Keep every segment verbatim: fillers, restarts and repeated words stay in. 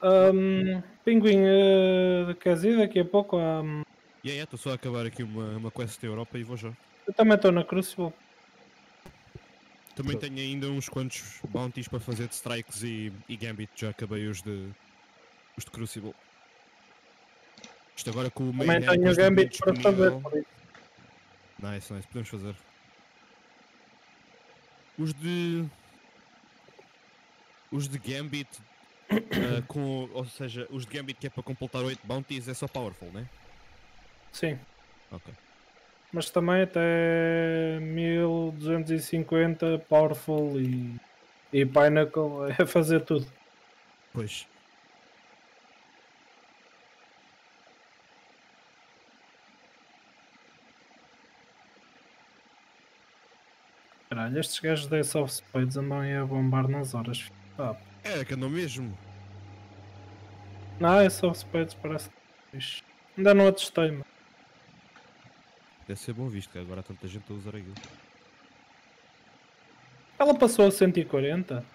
Um, Pinguim, uh, queres ir daqui a pouco? Um, E yeah, estou yeah, só a acabar aqui uma, uma quest da Europa e vou já. eu também estou na Crucible. Também tenho ainda uns quantos bounties para fazer de strikes e, e gambit, já acabei os de, os de Crucible. Isto agora com o Também Mayhem tenho gambit para fazer, por isso. Nice, nice, podemos fazer. Os de... Os de gambit, uh, com, ou seja, os de gambit que é para completar oito bounties é só powerful, né? Sim. Ok. Mas também até mil duzentos e cinquenta powerful e, e pinnacle é fazer tudo. Pois. Caralho, estes gajos da Ace of Spades andam aí a bombar nas horas. Ah. É, que andam mesmo. Não, Ace of Spades parece que ainda não a testei, mano. Deve ser bom visto, que agora há tanta gente a usar aquilo. Ela passou a cento e quarenta?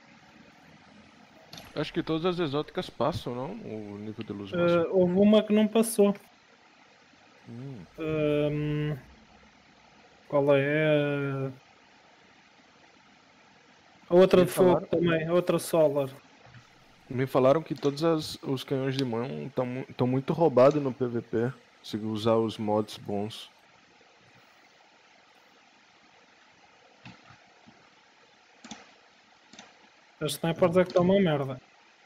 Acho que todas as exóticas passam, não? O nível de luz Uh, máximo. houve uma que não passou. Hum. Um, qual é? A outra Me de fogo falaram- também, a outra solar. Me falaram que todos as- os canhões de mão estão muito roubados no P V P. Se usar os mods bons. As snipers é que estão uma merda.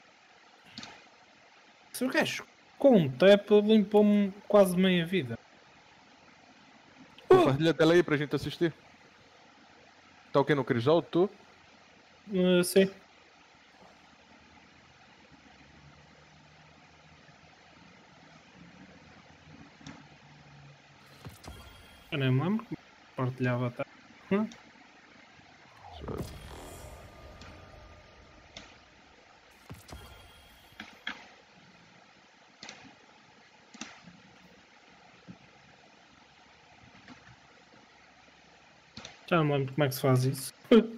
Se o gajo com um tap limpou-me quase meia vida. Compartilha a tela aí pra gente assistir. Tá o que no Crisol, tu? Uh, sim. Eu nem me lembro como partilhava até. Hum? Já não me lembro como é que se faz isso.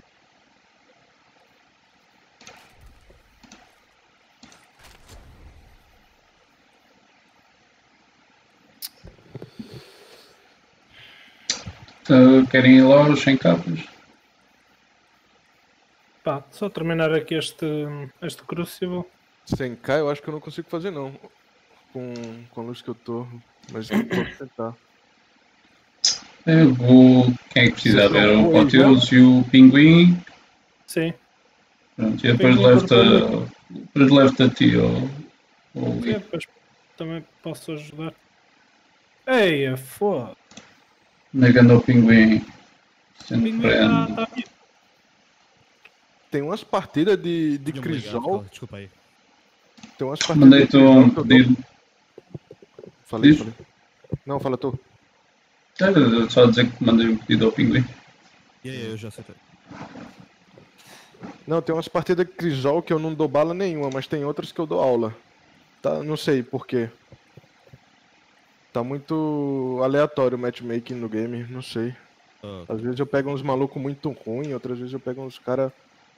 Uh, querem ir lá os sem capas? Pá, só terminar aqui este, este Crucible. Sem K eu acho que eu não consigo fazer não. Com, com a luz que eu tô. Mas eu vou tentar. Eu vou. Quem é que precisa Vocês ver? estão O com aí Poteus e o Pinguim. Sim. Pronto, e depois Pinguim levo-te cortou a, depois levo-te a ti ou, ou E depois também posso ajudar. Eia, foda. na ganda o Pinguim. Sendo Pinguim prende. tá, tá aqui. Tem umas partidas de, de Tinha-me ligado, Crisol. desculpa aí. Tem umas partidas Mandei-te de um Crisol que eu tô- pedido. Falei, Diz? falei. Não, fala tu. Era só dizer que mandei um pedido ao Pinguim. Yeah, yeah, eu já aceitei. Não, tem umas partidas de Crisol que eu não dou bala nenhuma, mas tem outras que eu dou aula. Tá, não sei por quê. Tá muito aleatório o matchmaking no game, não sei. Ah, Às vezes eu pego uns malucos muito ruins, outras vezes eu pego uns cara.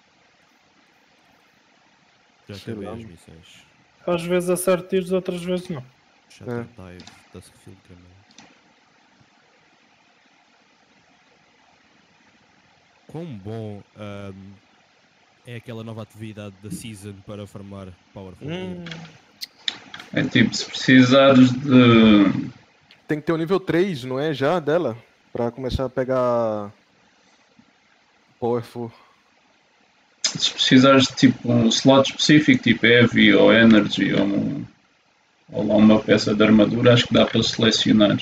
já sei acabei lá, as mano. missões. Às vezes acerto tiros, outras vezes não. Shatter Dive, Duskfield Canal. Quão bom ahm, é aquela nova atividade da Season para farmar Powerful? Hum, É tipo, se precisares de. tem que ter o nível três, não é? Já dela? Pra começar a pegar. Powerful. Se precisares de tipo um slot específico, tipo Heavy ou Energy ou, um, ou lá uma peça de armadura, acho que dá para selecionar.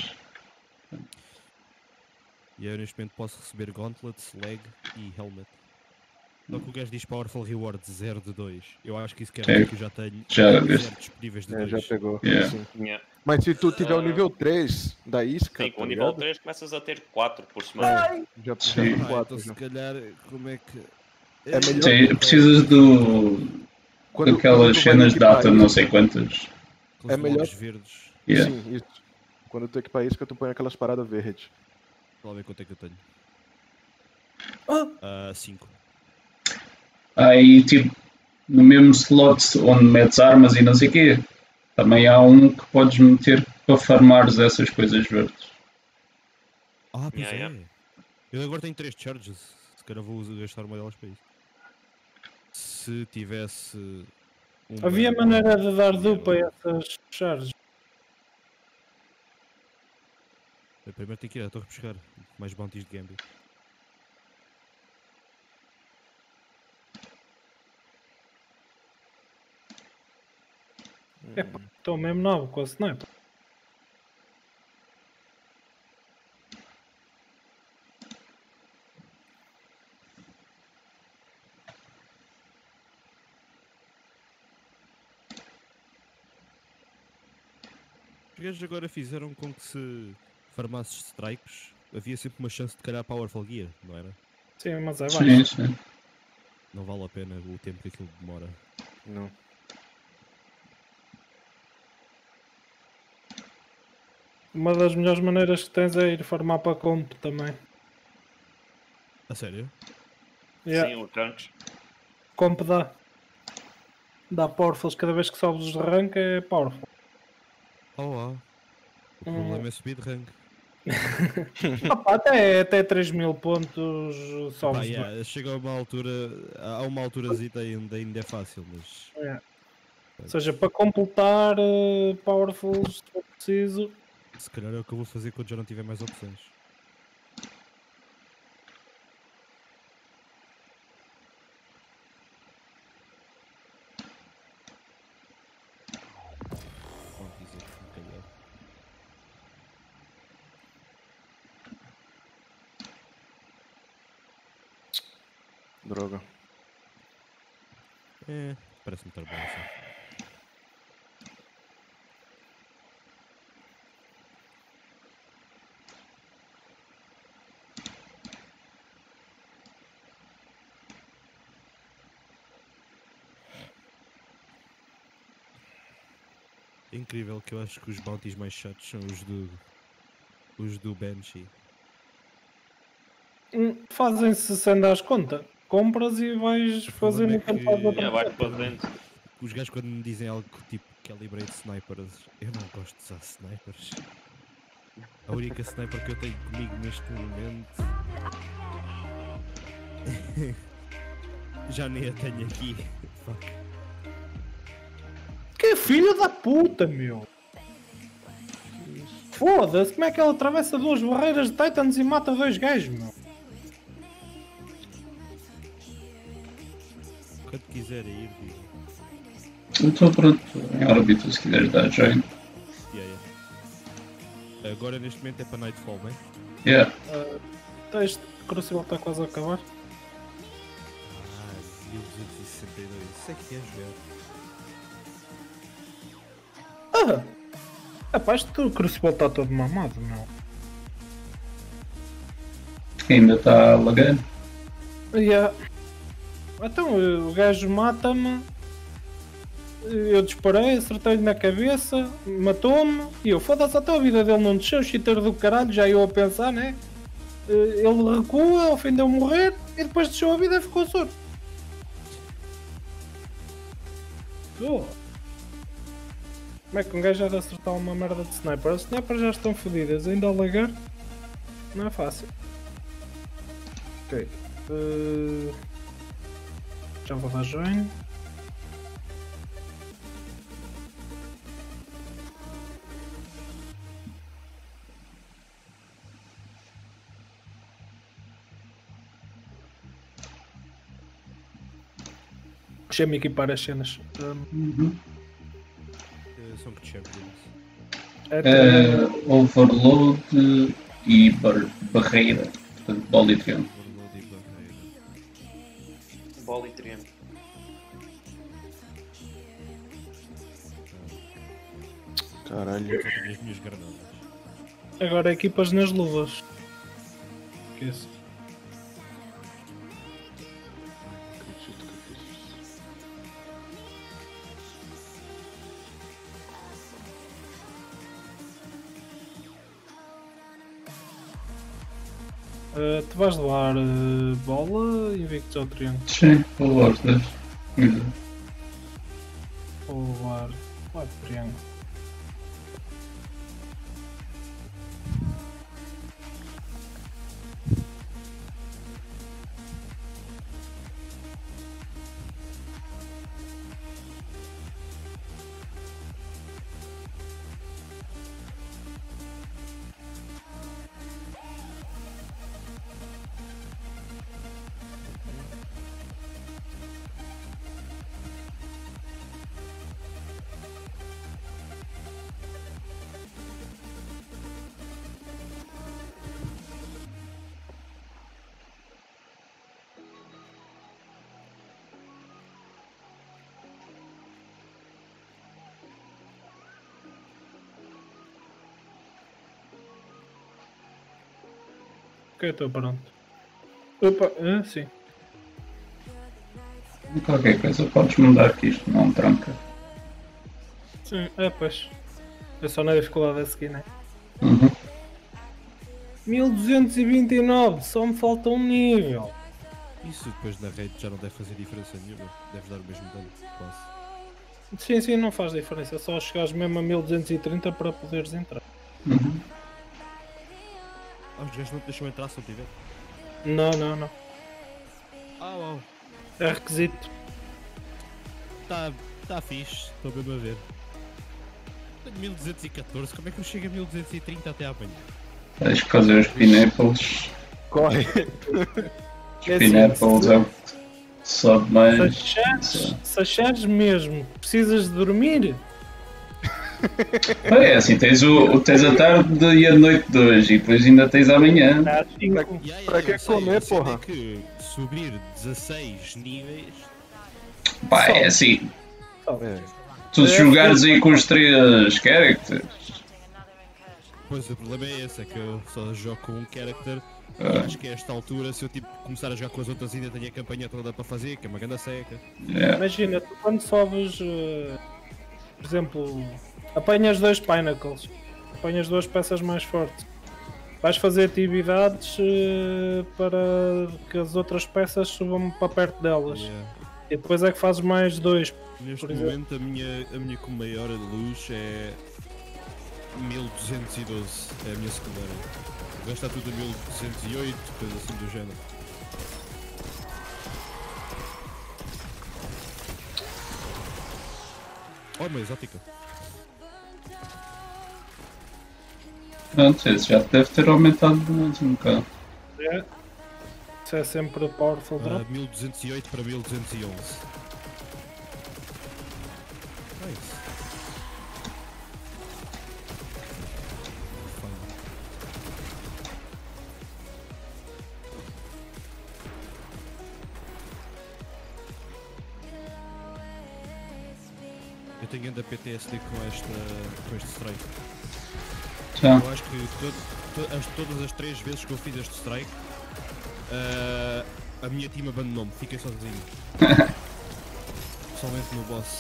E eu neste momento posso receber Gauntlets, Leg e Helmet. Só que o gajo diz Powerful Reward zero de dois. Eu acho que isso quer É, dizer que eu já tenho já zero viste. disponíveis de É, dois. já pegou. Yeah. Sim. Yeah. Mas se tu tiver o Ah. nível três da isca, Sim, com tá o nível ligado? três começas a ter quatro por semana. É, já, já Sim. tem Ah, quatro. então se Já. calhar, como é que... É melhor- Sim, ok, precisas ok. do. Quando, daquelas quando tu vai cenas de equipar data, não isca, sei quantas. Com os É melhor- blocos verdes. Yeah. Sim, isso. Quando tu equipar isca, tu põe aquelas paradas verdes. Deixa lá ver quanto é que eu tenho. Ah, Ah, cinco. Aí tipo, no mesmo slot onde metes armas e não sei o quê, também há um que podes meter para farmares essas coisas verdes. Ah, pois Yeah, é. yeah. Eu agora tenho três charges. Se calhar vou usar- gastar uma delas para isso. Se tivesse. uma- Havia maneira de dar Yeah. dupla a essas charges. Eu primeiro tenho que ir à torre buscar mais bounties de Gambit. Epá, estou mesmo novo com a sniper. Os gajos agora fizeram com que se farmasses strikes havia sempre uma chance de calhar Powerful Gear, não era? Sim, mas é Sim, baixo. sim. Não vale a pena o tempo que aquilo demora. Não. Uma das melhores maneiras que tens é ir farmar para comp também. A sério? Yeah. Sim, o Trunks. Comp dá. Dá powerfuls cada vez que sobes de rank é powerful. Oh, ah. O Hum. problema é subir de rank. Opa, até, até três mil pontos Pá, sobes de yeah, chega a uma altura, há uma alturazita ainda, ainda é fácil, mas rank. Ou seja, para completar uh, powerfuls, se for preciso. se calhar é o que eu vou fazer quando já não tiver mais opções. Bom, dizer que me calhar. Droga. É, parece-me estar bom assim. É incrível que eu acho que os bounties mais chatos são os do os do Banshee. Hum, Fazem-se sem dar conta. Compras e vais O fazer problema é enquanto que- fazes outra Já vai coisa. para frente. Os gajos quando me dizem algo tipo Calibrate Snipers, eu não gosto de usar snipers. A única sniper que eu tenho comigo neste momento já nem a tenho aqui. Fuck. Que filho da puta, meu! Foda-se, como é que ela atravessa duas barreiras de Titans e mata dois gajos, meu? Quando quiserem ir, digo. Eu estou pronto em órbita se quiseres dar join. Yeah, yeah. Agora neste momento é para Nightfall, não é? Yeah. Tá, este Crucible está quase a acabar. Ah, mil duzentos e sessenta e dois. Isso é que é jogar. Ah! Rapaz, este Crucible está todo mamado, meu. Ainda está lagando. Yeah. Então, o gajo mata-me. Eu disparei, acertei-lhe na cabeça, matou-me. E eu, foda-se, até a vida dele não desceu, cheater do caralho, já eu a pensar, né? Ele recua, ao fim de eu morrer, e depois desceu a vida e ficou surdo. Oh. Como é que um gajo já de acertar uma merda de sniper? As snipers já estão fodidas, ainda a lagar não é fácil. Ok. Uh... Já vou dar join. Deixa-me equipar as cenas. Um, Eh, São que champions. é Uh, overload e bar barreira. Portanto, bola e triângulo. Overload e barreira. Bola e triângulo. Caralho. Só tenho as minhas granadas. agora equipas nas luvas. Que é isso? Acredito que eu fiz isso. Uh, tu vais levar uh, bola, invictos ao triângulo. Sim, vou aos dois. Povoar. Vai triângulo. Ok, estou pronto. Opa, ah, sim. Qualquer coisa podes mudar que isto não tranca. Sim, é pois. É só na dificuldade a seguir, né? Uhum. mil duzentos e vinte e nove, só me falta um nível. Isso depois na rede já não deve fazer diferença nenhuma. Deve dar o mesmo dano, quase. Sim, sim, não faz diferença. É só chegares mesmo a mil duzentos e trinta para poderes entrar. Uhum. Ah, os gajos não te deixam entrar se não tiver. Não, não, não. Ah, uau. É requisito. Tá, tá fixe, estou mesmo a ver. Tenho mil duzentos e catorze, como é que eu chego a mil duzentos e trinta até amanhã? Tens que fazer os pineapples. Corre. Os É pineapples assim, é o que sobe Se mais. achares, se achares mesmo que precisas de dormir, É assim, tens, o, tens a tarde e a noite de hoje e depois ainda tens amanhã. dá cinco. Yeah, yeah, Pra que eu sei, comer, a cena porra? É que subir dezasseis níveis. Pá, é assim, É. tu É, jogares aí com os três characters. Pois o problema é esse, é que eu só jogo com um character. E Ah, acho que a esta altura, se eu tipo, começar a jogar com as outras, ainda tenho a campanha toda para fazer, que é uma grande seca. yeah. Imagina, tu quando sobes, eh, por exemplo, apanhas dois Pinnacles, apanhas duas peças mais fortes, vais fazer atividades eh, para que as outras peças subam para perto delas. Yeah. E depois é que fazes mais dois. Neste Por exemplo. momento, a minha, a minha com maior luz é mil duzentos e doze, é a minha secundária. O resto está tudo a mil duzentos e oito, coisa assim do género. Oh, uma exótica. Pronto, esse já deve ter aumentado mais um bocado. É. Isso é sempre powerful Ah, drop. mil duzentos e oito para mil duzentos e onze. Nice. Fun. Eu tenho ainda P T S D com, esta, com este strike. Já. Eu acho que to- to- as- todas as três vezes que eu fiz este strike, ah, a minha team abandonou-me, fiquei sozinho. Somente no boss.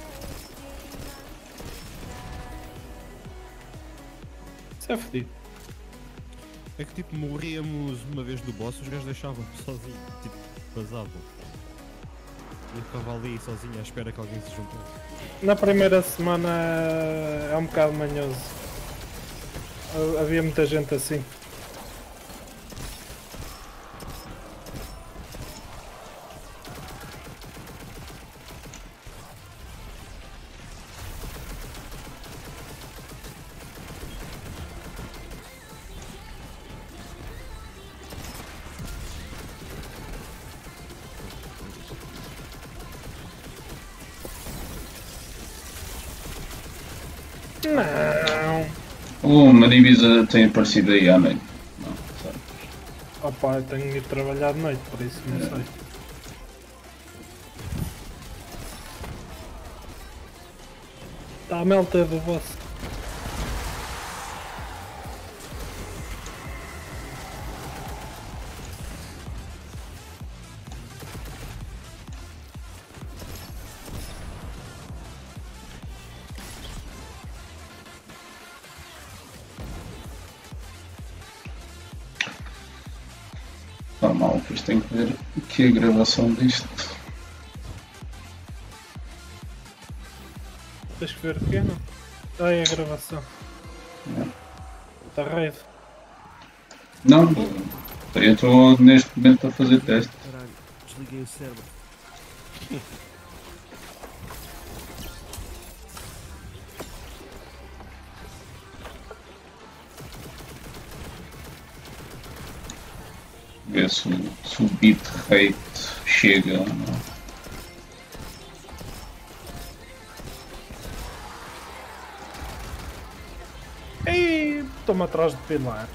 Isso é fedido. É que tipo, morríamos uma vez no boss, os gajos deixavam-me sozinho, tipo, vazavam. E eu ficava ali sozinho à espera que alguém se juntasse. Na primeira semana é um bocado manhoso. Ha- Havia muita gente assim. Não. O Manibisa tem aparecido aí à noite. Não, sabe? Opa, eu tenho de ir trabalhar de noite, por isso não sei. Está a melta do vosso. Normal, depois tenho que ver aqui a gravação disto. tens que ver o quê, não? Ah, é a gravação. Está raid. Não, eu estou neste momento a fazer teste. Caralho, desliguei o cérebro. Ver se, o- se o bitrate chega ou não. Ei, estou-me atrás de pilar.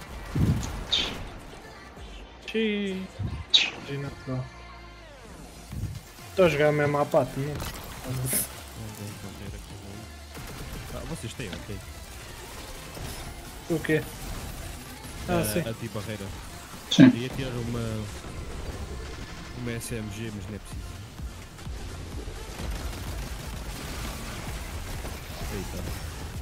Xiii. Imagina que não. Estou a jogar mesmo à pata, não? Ah, vocês têm, ok? O quê? Ah, a, sim. a anti-barreira. Sim. Ia tirar uma. Uma S M G, mas não é preciso. Eita.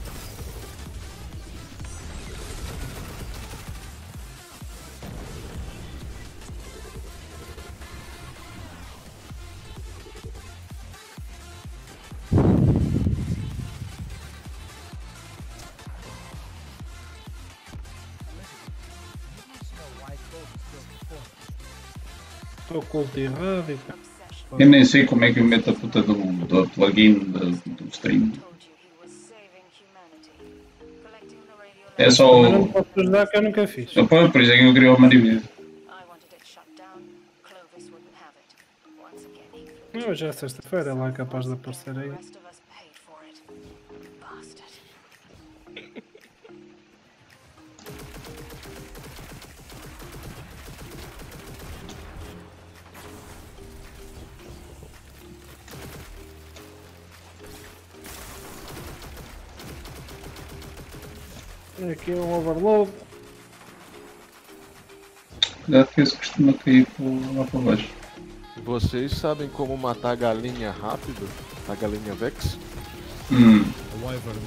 Estou culto errado e tal. Eu nem sei como é que eu meto a puta do, do plugin do, do stream. É só. Mas não posso ajudar que eu nunca fiz. Pô, por isso é que eu queria o Marimis. Não, hoje é sexta-feira, ela é capaz de aparecer aí. Aqui é um overload. Cuidado que esse costuma cair por lá para baixo. Vocês sabem como matar a galinha rápido? A galinha Vex? Hum. A Wyvern.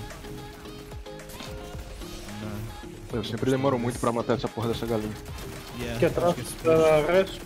Não. Eu sempre demoro muito pra matar essa porra dessa galinha. Yeah, Aqui atrás, acho que esse para a resto.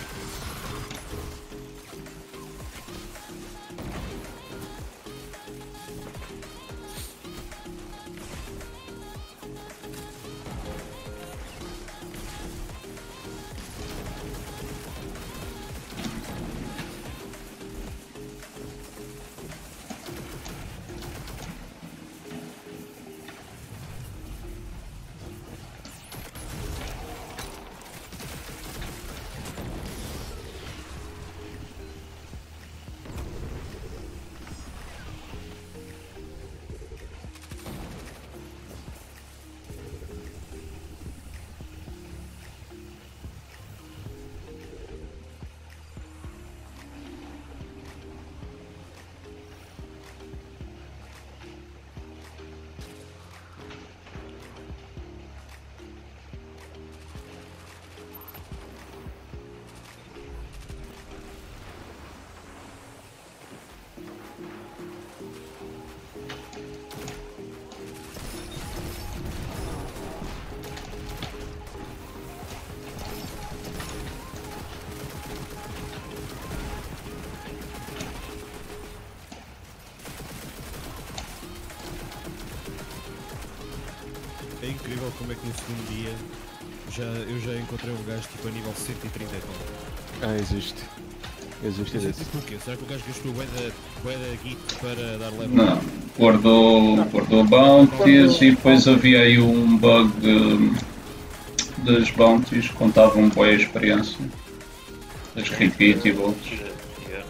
É incrível como é que no segundo dia já, eu já encontrei um gajo tipo a nível cento e trinta e tal. Ah, existe. Existe Mas é desse. tipo o quê? Será que o gajo gastou bué da bué da git para dar level? Não. Guardou, guardou bounties e depois havia aí um bug hum, das bounties, contavam boa a experiência. Das repeatables. Yeah.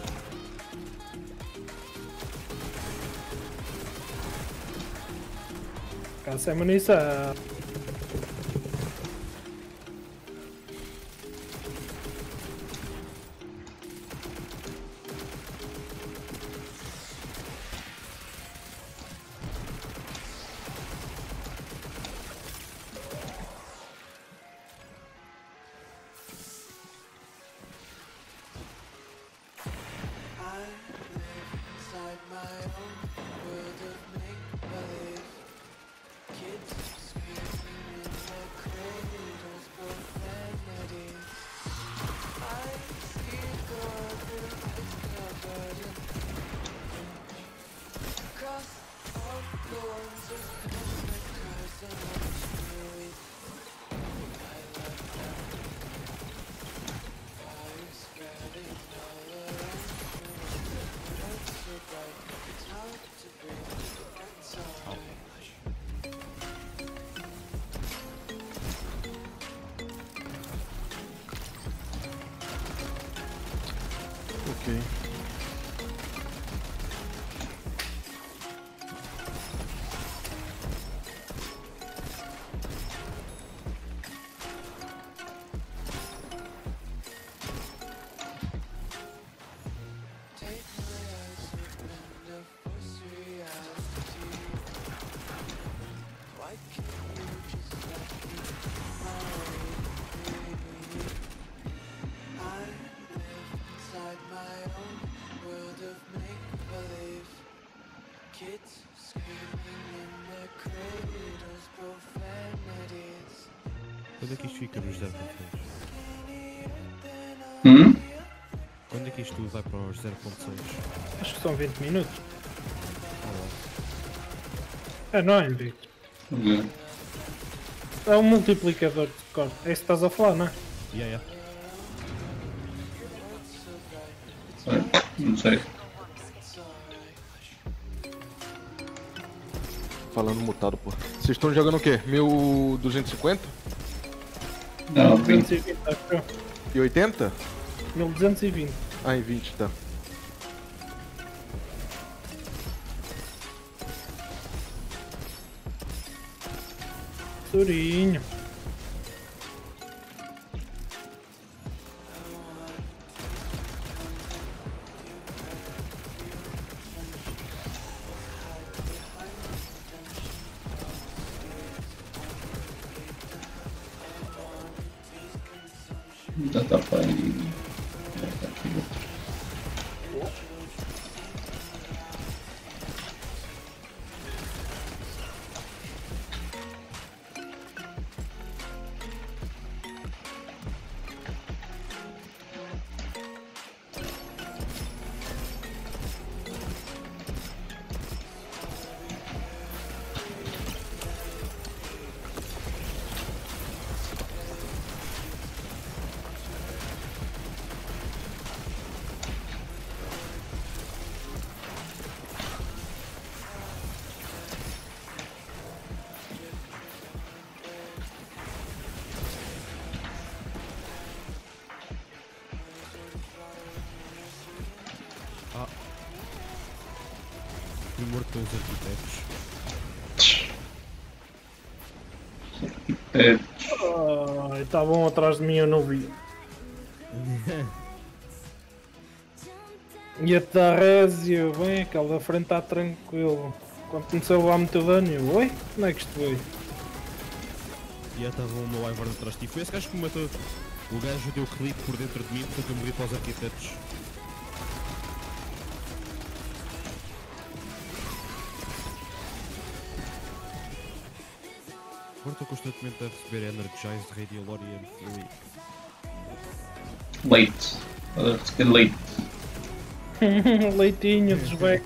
Caça é munição. Inside my own world of make-believe, kids scream Ok. Quando é que isto fica nos zero ponto seis? Hum? Quando é que isto vai para os zero ponto seis? Acho que são vinte minutos. Oh, É, não é, Invicto? Ok. É um multiplicador de cor. É isso que estás a falar, não é? yeah, yeah. Sei, não sei. Falando mutado, pô. Vocês estão jogando o quê? mil duzentos e cinquenta? Não, vinte. duzentos e vinte, acho que é. E oitenta? mil duzentos e vinte. Ah, em vinte, tá. Turinho. Já tá para aí. Fui morto pelos arquitetos. É, Ai, estavam atrás de mim, eu não vi. E a Tarésio, bem, aquele da frente está tranquilo. Quando começou a levar muito dano, eu, oi, como é que isto veio? E já estava o meu Ivern atrás de ti. Foi esse gajo que me matou. O gajo deu clique por dentro de mim, portanto eu morri para os arquitetos. Agora estou constantemente a receber Energized, Radiolorian, Fury. leite. Uh, receber leite. Leitinho, desbeco.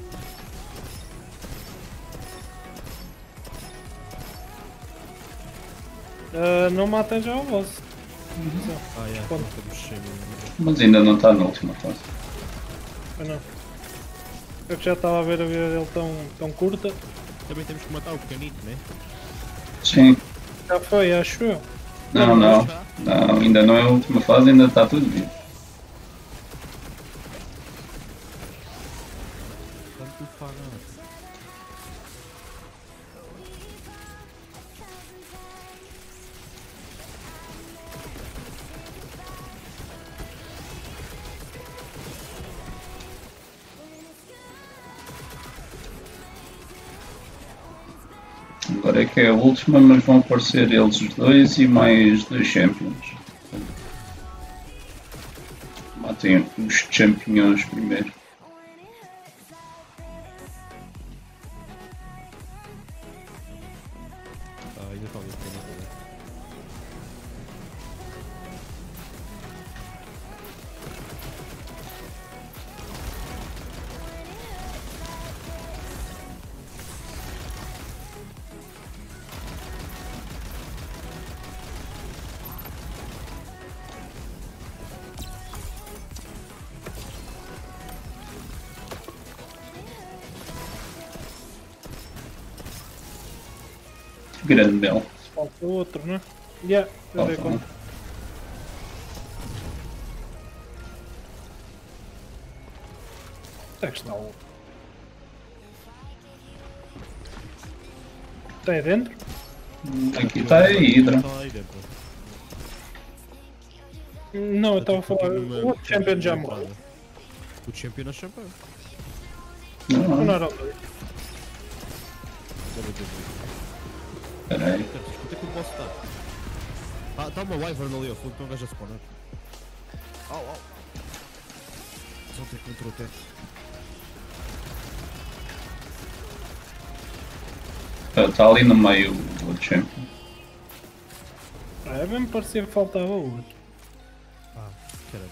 Uh, não matem já o vosso. Ah, é, Ponto. estamos sem. Mas ainda não está na última fase. Ah, não. Eu que já estava a ver a vida dele tão, tão curta. Também temos que matar o pequenito, né? Sim. Já foi, acho eu. Não, não. Não, ainda não é a última fase, ainda está tudo vivo. Tanto faz. Agora é que é a última, mas vão aparecer eles dois e mais dois champions. Matem os champions primeiro. Ah, ainda está ali o pequenito. Grande mel. Falta outro, né? Yeah, eu dei Falta um. conta. Onde é que está o. Está aí dentro? Aqui está a Hydra. Está aí dentro. Não, eu estava a Tipo, falar. tem uma- O outro champion já uma morreu. entrada. O champion é champion. Não, Não, não era o dois. Deve ter visto. espera aí. Cara, escuta que eu posso estar. Ah, está uma wyvern ali, ao fundo, tem um gajo a spawnar. Au, au. Só ter que entrou o teto. Está ali no meio o champion. É, bem me parecia que faltava o outro. Ah, caramba.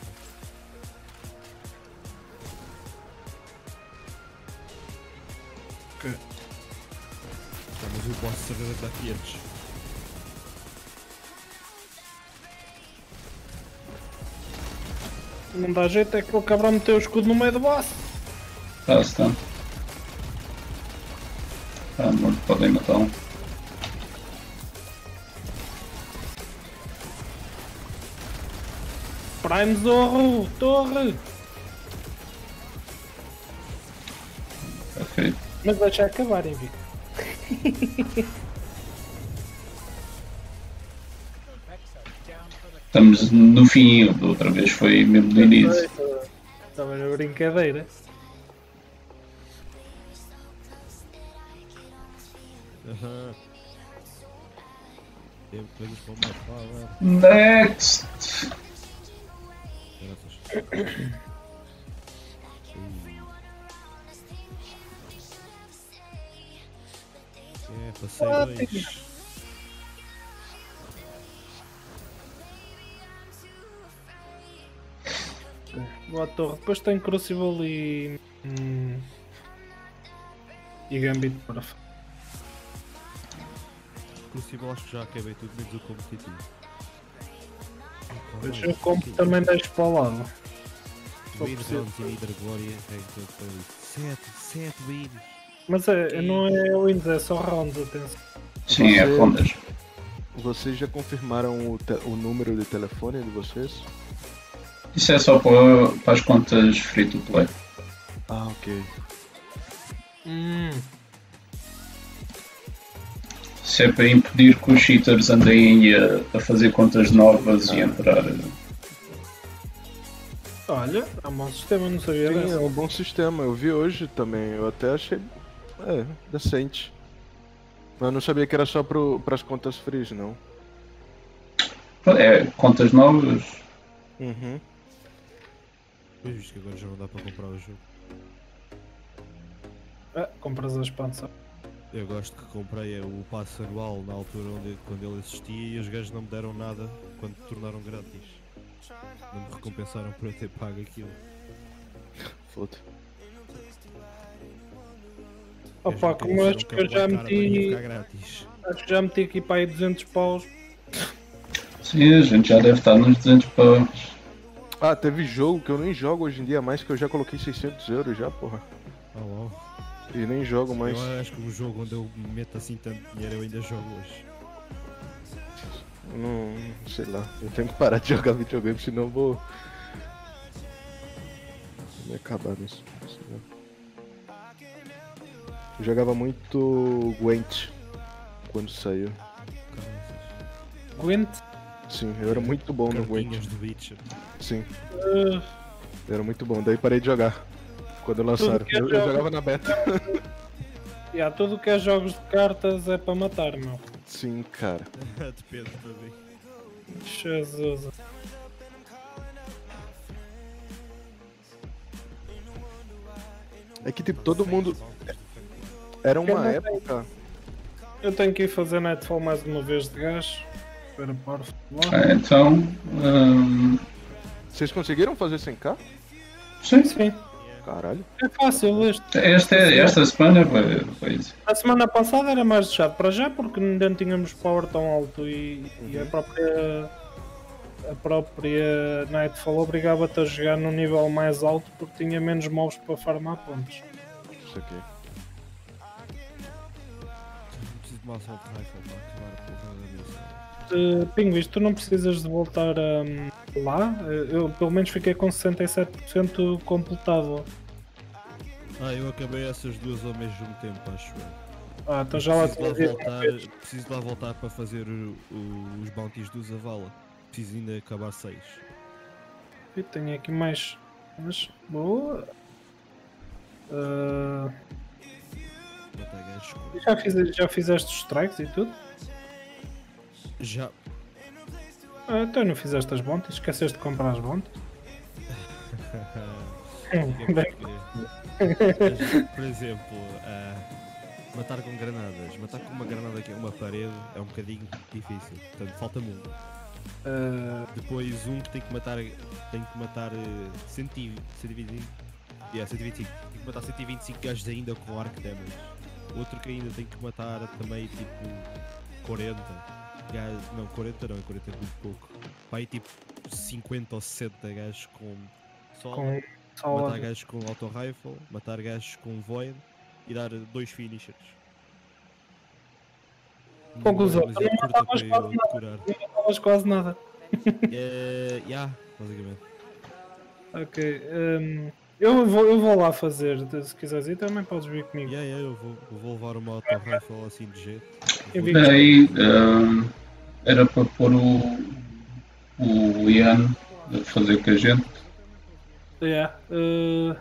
Ok. Tá, mas o boss saber daqui antes. Não dá jeito, é que o cabrão meteu o escudo no meio do boss. Está, está. Está morto, podem matá-lo. Prime Zorro, torre! Está feito. Mas deixa acabar, hein, Vico? Estamos no fim, da outra vez foi mesmo no início. Estava na brincadeira. Aham. Tem coisas para matar, velho. Next! Graças. É, passei Ah, dois. tem- Boa torre. Depois tem Crucible e. Hum, e Gambit para f- Crucible acho que já acabei tudo, menos o competitivo. Depois eu compro também deixo para o lado. for Wins, preciso. rounds e Leader Glória tem tudo para ali. sete, sete wins. Mas é, não é wins, é só rounds, atenção. Sim, é Você- rondas. Vocês já confirmaram o, te- o número de telefone de vocês? Isso é só para, para as contas free to play. Ah, ok. Hum, Isso é para impedir que os cheaters andem a, a fazer contas novas e entrar. olha, é um bom sistema, não sabia Sim, é dessa. um bom sistema. Eu vi hoje também. Eu até achei. É, decente. Mas eu não sabia que era só para as contas free, não. É, contas novas. Uhum. Pois visto que agora já não dá para comprar o jogo. Ah, compras a expansão. Eu gosto que comprei o passe anual na altura onde, quando ele existia e os gajos não me deram nada quando tornaram grátis. Não me recompensaram por eu ter pago aquilo. Foda. Opa, Eles como não acho que eu disseram já era para ir meti. ficar grátis. Acho que já meti aqui para aí duzentos paus. Sim, a gente já deve estar nos duzentos paus. Ah, teve jogo que eu nem jogo hoje em dia mais, que eu já coloquei seiscentos euros já, porra. Oh, wow. E nem jogo mais. Eu acho que um jogo onde eu meto assim tanto dinheiro eu ainda jogo hoje. Não, sei lá. Eu tenho que parar de jogar videogame, senão eu vou. Vou me acabar nisso. Senão- Eu jogava muito Gwent quando saiu. Caraças. Gwent. Sim, eu era muito bom no Gwent. Cartinhas do Witcher. Sim, Uh, eu era muito bom. Daí parei de jogar. Quando lançaram. que é Eu, eu jogo. jogava na beta. yeah, tudo que é jogos de cartas é para matar, meu. Sim, cara. Depende para mim. Jesus. É que tipo, todo mundo. Era Eu não uma sei. época. Eu tenho que ir fazer Nightfall mais uma vez de gás. Espera para o futebol. Ah, então. hum, Vocês conseguiram fazer cem k? sim, Sim, Caralho. é fácil este. esta, esta semana foi, foi isso. A semana passada era mais chato para já porque ainda não tínhamos power tão alto e, e a própria a própria Nightfall obrigava-te a jogar num nível mais alto porque tinha menos mobs para farmar pontos. Isso aqui. Não preciso de uma assault rifle para acabar a porra da missão. Uh, Pinguis, tu não precisas de voltar um, lá? Uh, Eu pelo menos fiquei com sessenta e sete por cento completado. Ah, eu acabei essas duas ao mesmo tempo, acho eu. Ah, então já lá Preciso lá tinha voltar, preciso lá voltar para fazer o- o- os bounties do Zavala. Preciso ainda acabar seis. Eu tenho aqui mais. Mas boa. Ah, Matar gajos com- já, fiz, já fizeste os strikes e tudo? Já. Ah, então não fizeste as bontas? Esqueceste de comprar as bontas? Fica Bem, por querer. Por exemplo, ah, matar com granadas. Matar com uma granada que é uma parede é um bocadinho difícil. Portanto, falta-me um. ah, Depois um que tem que matar. Tem que matar eh, cento e vinte e cinco. Yeah, cento e vinte e cinco. Tem que matar cento e vinte e cinco gajos ainda com arc damage. Outro que ainda tem que matar também tipo quarenta. Gajos, não, quarenta não, quarenta é muito pouco. Vai tipo cinquenta ou sessenta gajos com sol. com Matar só. gajos com auto rifle, matar gajos com void e dar dois finishers. Conclusão, Não é tu não demasiado curta matavas para quase eu nada. decorar. Não falas quase nada. É, yeah, basicamente. Ok. hum, eu, vou, eu vou lá fazer. Se quiseres ir, também podes vir comigo. Yeah, yeah, eu vou, eu vou levar uma auto rifle assim de jeito. Eu Vou- vi- Daí ahm, era para pôr o, o Ian a fazer com a gente. Yeah, uh,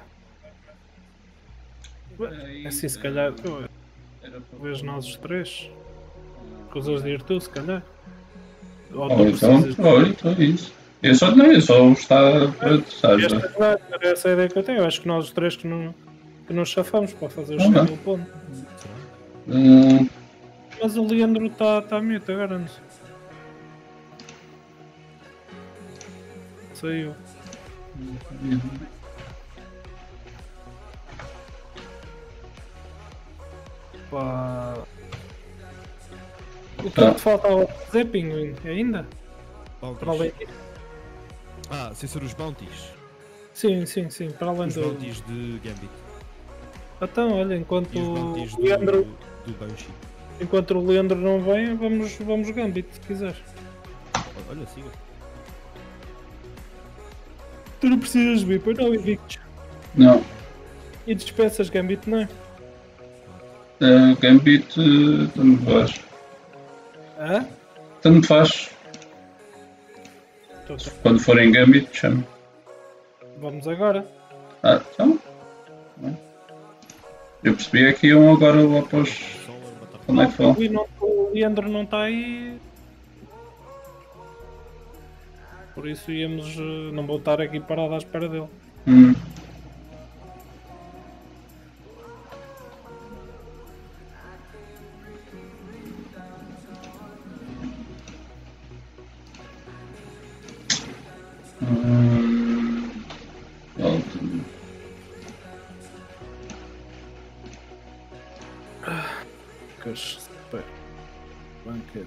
assim, se calhar. eu- Vejo nós os três. Coisas de ir tu, se calhar. Ou tu Ou então, precisas. olha, então é isso. Eu só não, eu só está pronto, sabes? Esta, era essa a ideia que eu tenho. Eu acho que nós os três que, não, que nos chafamos para fazer os Ah, cem não. mil pontos. Será? Hum, Mas o Leandro está tá mute agora, não sei. Saiu. Pá. O que é Tá. que te falta ao fazer, Pinguim? Ainda? Bounties. Para além disso? Ah, sem ser os bounties. Sim, sim, sim. Para além Os do. bounties de Gambit. Então, olha, enquanto E os o bounties Leandro. do, do Banshee. Enquanto o Leandro não vem, vamos, vamos Gambit, se quiseres. Olha, siga. Tu não precisas vir, pois não, Invictus. não. E dispensas Gambit, não é? Uh, Gambit, uh, tanto faz. Hã? Tanto faz. Então, tá. Quando for em Gambit, chama. Vamos agora. Ah, então. Eu percebi é que iam agora lá para os. Solar, matar Onde é que vão? O, não, o Leandro não está aí. Por isso íamos. eh, Não vou estar aqui parado à espera dele. Hum. Hum. Volta. Mas. Espera. Banquete.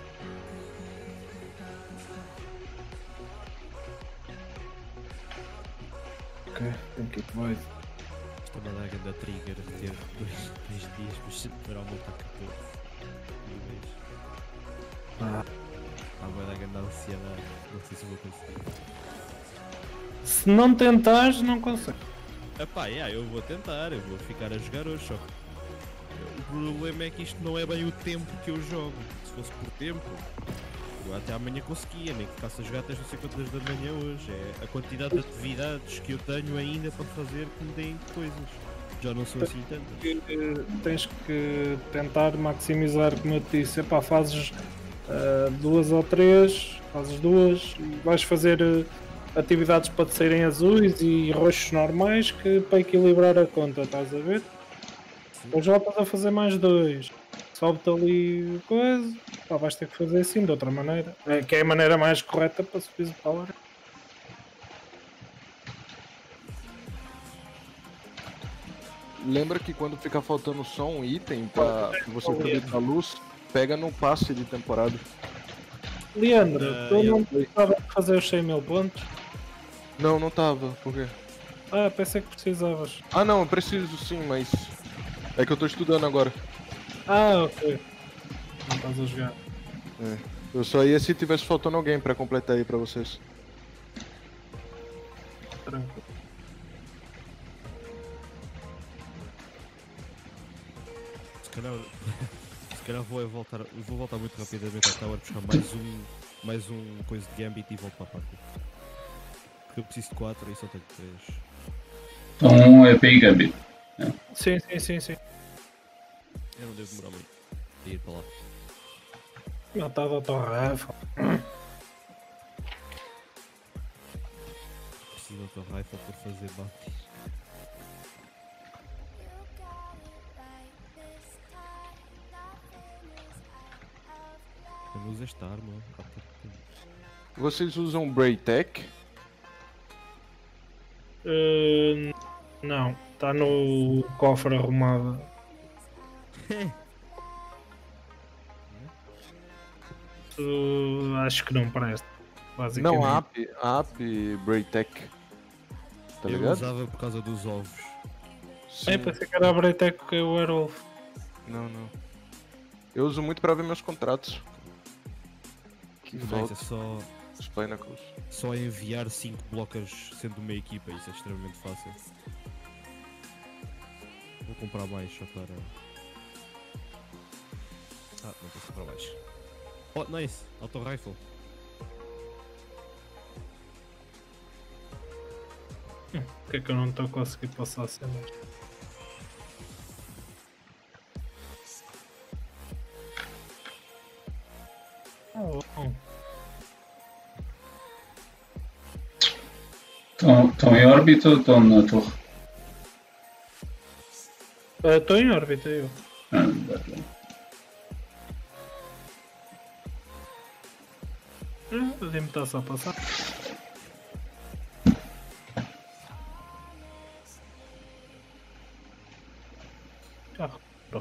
Ok, tem que ir vai. esta madaga da trigger teve dois, três dias, mas sempre para aumentar catorze. níveis. Ah. Há uma madaga da ansiedade. Não sei se vou conseguir. Se não tentares, não consegues. Epá, yeah, eu vou tentar, eu vou ficar a jogar hoje só. O problema é que isto não é bem o tempo que eu jogo. Se fosse por tempo, eu até amanhã conseguia, nem que ficasse a jogar até as não sei quantas da manhã hoje. É a quantidade de atividades que eu tenho ainda para fazer que me deem coisas. Já não são assim tantas. Que, eh, tens que tentar maximizar, como eu te disse. Epá, fazes ah, duas ou três, fazes duas, e vais fazer eh, atividades para te saírem azuis e roxos normais que para equilibrar a conta, estás a ver? Depois voltas a fazer mais dois. Sobe-te ali coisa. Pá, vais ter que fazer assim de outra maneira. É, que é a maneira mais correta para subir o power. Lembra que quando fica faltando só um item pra você poder dar luz, pega no passe de temporada. Leandro, Ah, tu eu- não precisava de fazer os cem mil pontos? Não, não tava, por quê? Ah, pensei que precisavas. Ah não, eu preciso sim, mas é que eu tô estudando agora. Ah, ok. Não estás a jogar. É. Eu só ia se tivesse faltando alguém pra completar aí pra vocês. Tranquilo. calhar, se calhar vou, é voltar, vou voltar muito rapidamente à Tower buscar mais um, mais um coisa de Gambit e volto para a party. Porque eu preciso de quatro e só tenho três. Então é P I Gambit. Sim, sim, sim, sim. Eu não devo demorar muito a ir para lá. Não está da torre rifle. Preciso da tua rifle para fazer bounties. Eu não uso esta arma há pouco tempo. Vocês usam Braytech? Uh, não, está no cofre arrumado. Uh, acho que não presta. Basicamente. Não, a app, a app Braytech. Tá Eu ligado? usava por causa dos ovos. Sim. É, pensei que era a Braytech que o Werewolf. Não, não. Eu uso muito pra ver meus contratos. Que Mas volta é só, os Pinnacles. só enviar cinco blockers sendo uma equipa, isso é extremamente fácil. Vou comprar mais só para... Ah, não posso comprar mais. Oh, nice! Auto rifle. Hum, Por que é que eu não estou a conseguir passar a cena? Oh, oh. Estão, estão em órbita ou estão na torre? Estou em órbita, eu. Ah, bem. Ah, Podem-me estar só a passar. Já recuperou.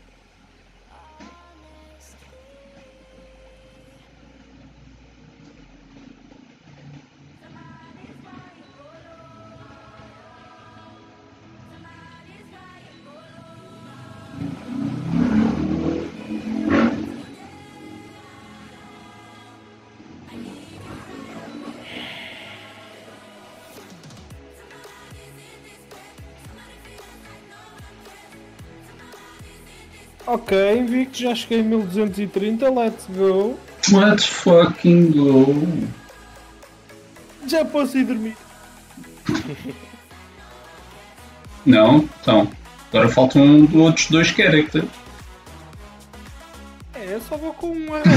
Ok, Invicto, já cheguei em mil duzentos e trinta, let's go. Let's fucking go! Já posso ir dormir. Não, então. Agora faltam um, outros dois characters. É, eu só vou com um ar.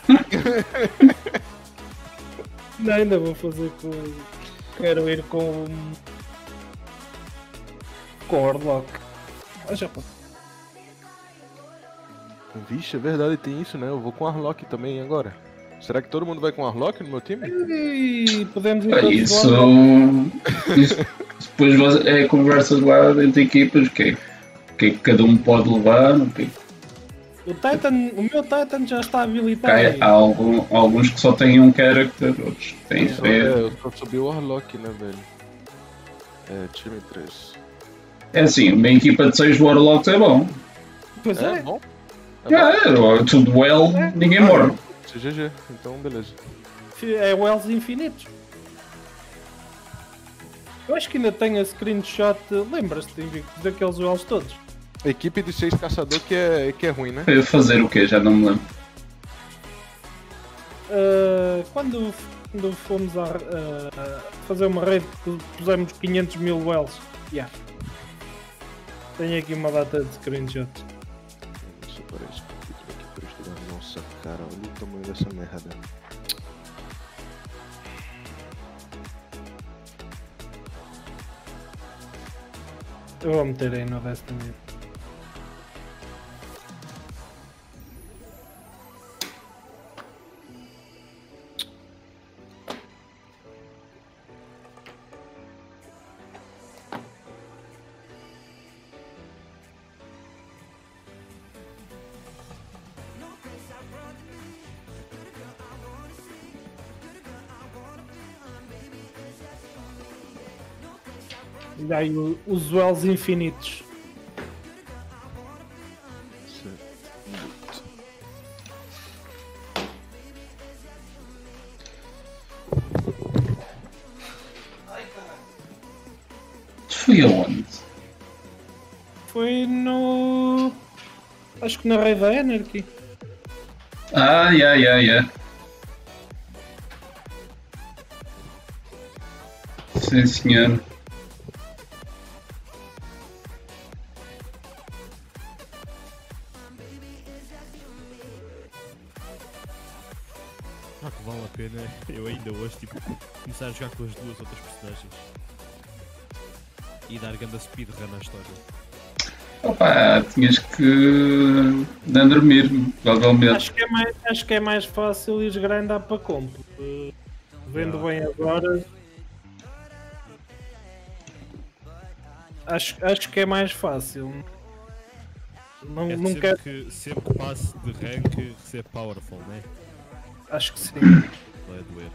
Não, ainda vou fazer com. Quero ir com. Com Orlock. Ah, já posso. Vixe, é verdade, tem isso, né? Eu vou com Arlock também agora. Será que todo mundo vai com Arlock no meu time? E podemos ir Ah, todos Isso, lá. isso depois você- é conversa lá entre equipas, o que, é- o que é que cada um pode levar, o que é que- O Titan, o meu Titan já está habilitado. Há, aí. há algum- alguns que só têm um character, outros que têm Só- três. é, eu só subi o Arlock, né, velho? É, time três. É assim, uma equipa de seis Warlocks é bom. Pois É, é. bom? É Já é, tudo well, ninguém morre. C G G, então beleza. É Wells infinitos. Eu acho que ainda tenho a screenshot. Lembras-te, Invicto, daqueles Wells todos? Equipe de seis caçador que é, que é ruim, né? Para fazer o quê? Já não me lembro. Uh, quando, quando fomos a uh, fazer uma raid, pusemos quinhentos mil wells. Yeah. Tenho aqui uma data de screenshots. Isso parece que aqui por estudar. Nossa, cara, olha o tamanho dessa merda. Eu vou meter aí no Destiny. E aí o- os wells infinitos. Fui aonde? Foi no. Acho que na Raid da Anarchy. Ah, yeah, yeah, yeah. Sim, senhor. Ah, que vale a pena eu ainda hoje tipo, começar a jogar com as duas outras personagens e dar ganda speedrun à história. Opa, tinhas que não dormir, provavelmente. Acho que é mais, acho que é mais fácil ir grindar para compra. Uh, Vendo Ah. bem agora. Acho, acho que é mais fácil. Não, É não sempre, quero. que, sempre que passe de rank ser powerful, né? Acho que sim. Vai doer.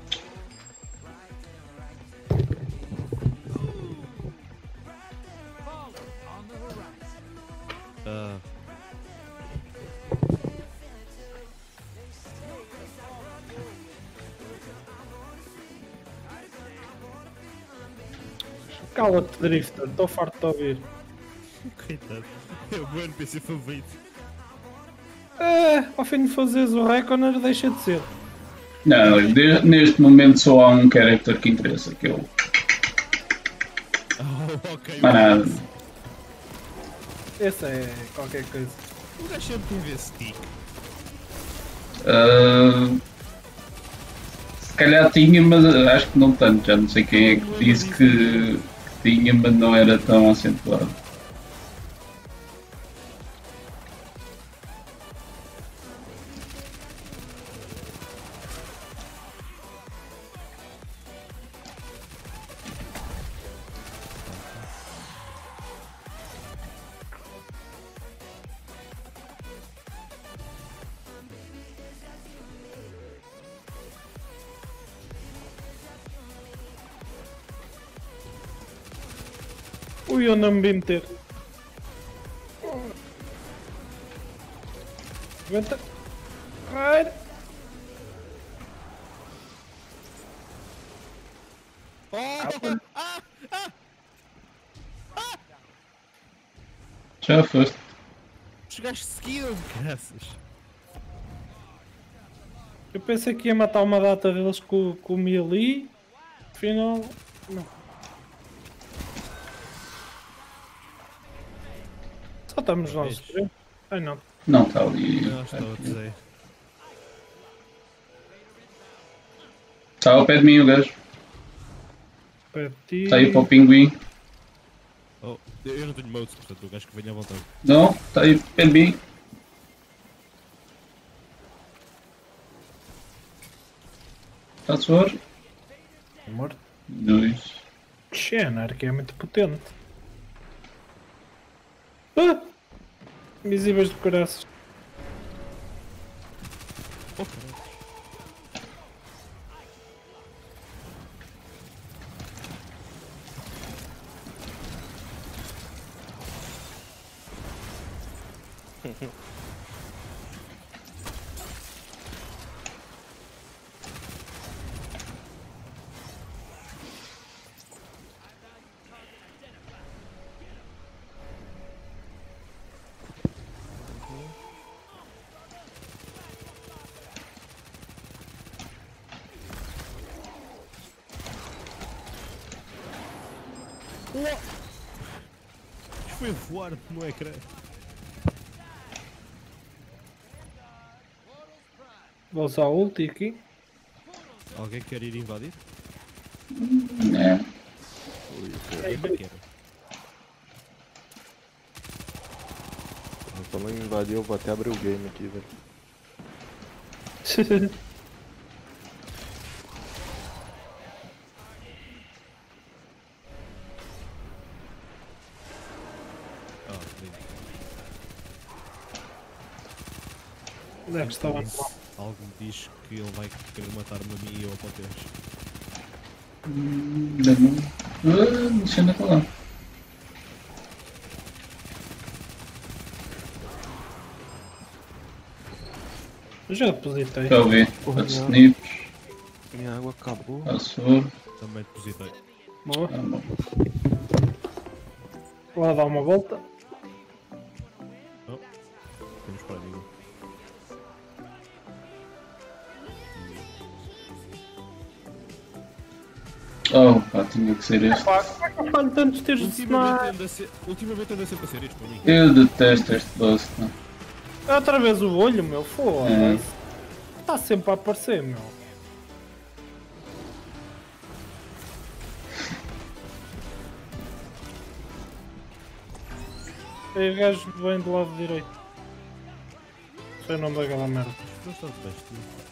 Ah, Cala-te, Drifter. Estou farto de ouvir. coitado. É o meu N P C favorito. É, ao fim de fazeres o Reconer, deixa de ser. Não, de- neste momento só há um character que interessa, que é o. Oh, ok. Mais nada. Esse é qualquer coisa. O gajo sempre teve esse tique. Ah, se calhar tinha, mas acho que não tanto. Já não sei quem é que disse que tinha, mas não era tão acentuado. Ui, eu não me vi meter. Aguenta. Ai. Já foste. Os gajos seguiram, graças. Eu pensei que ia matar uma data deles com, com o melee. Afinal, não. Só estamos nós. três. Ai não. Não, está ali. Não, estava a dizer. Está ao pé de mim o gajo. Parti. Está aí para o pinguim. Oh, eu não tenho modes, portanto o gajo que venha à vontade. Não, está aí ao pé de mim. Está a suar? Morto. Dois. Xenar, que é muito potente. Ah! Invisíveis de coraças. Oh, caralho. Isto foi voar no ecrã. Vou usar o ulti aqui. Alguém quer ir invadir? É. Eu não quero. Falando em invadir, eu vou até abrir o game aqui, velho. Ah, lindo. Deve estar lá. Algo me diz que ele vai querer matar-me a mim e eu ao Poteres. Ainda não. Ah, não sei onde está lá. Eu já depositei. Já ouvi. Porra, Quatro não. snips. Minha água acabou. Passou. Também depositei. Boa. Ah, bom. Vou lá dar uma volta. Oh. Temos Oh, pá, tinha que ser este. Pá, como é que eu falho tantos tiros de Ultimamente sniper? anda, a ser, ultimamente anda sempre a ser isto para mim. Eu detesto este boss, pá. Outra vez o olho, meu, É. foda-se. Está sempre a aparecer, meu. E o gajo vem do lado direito. Sei o nome daquela merda. Não está de best, não.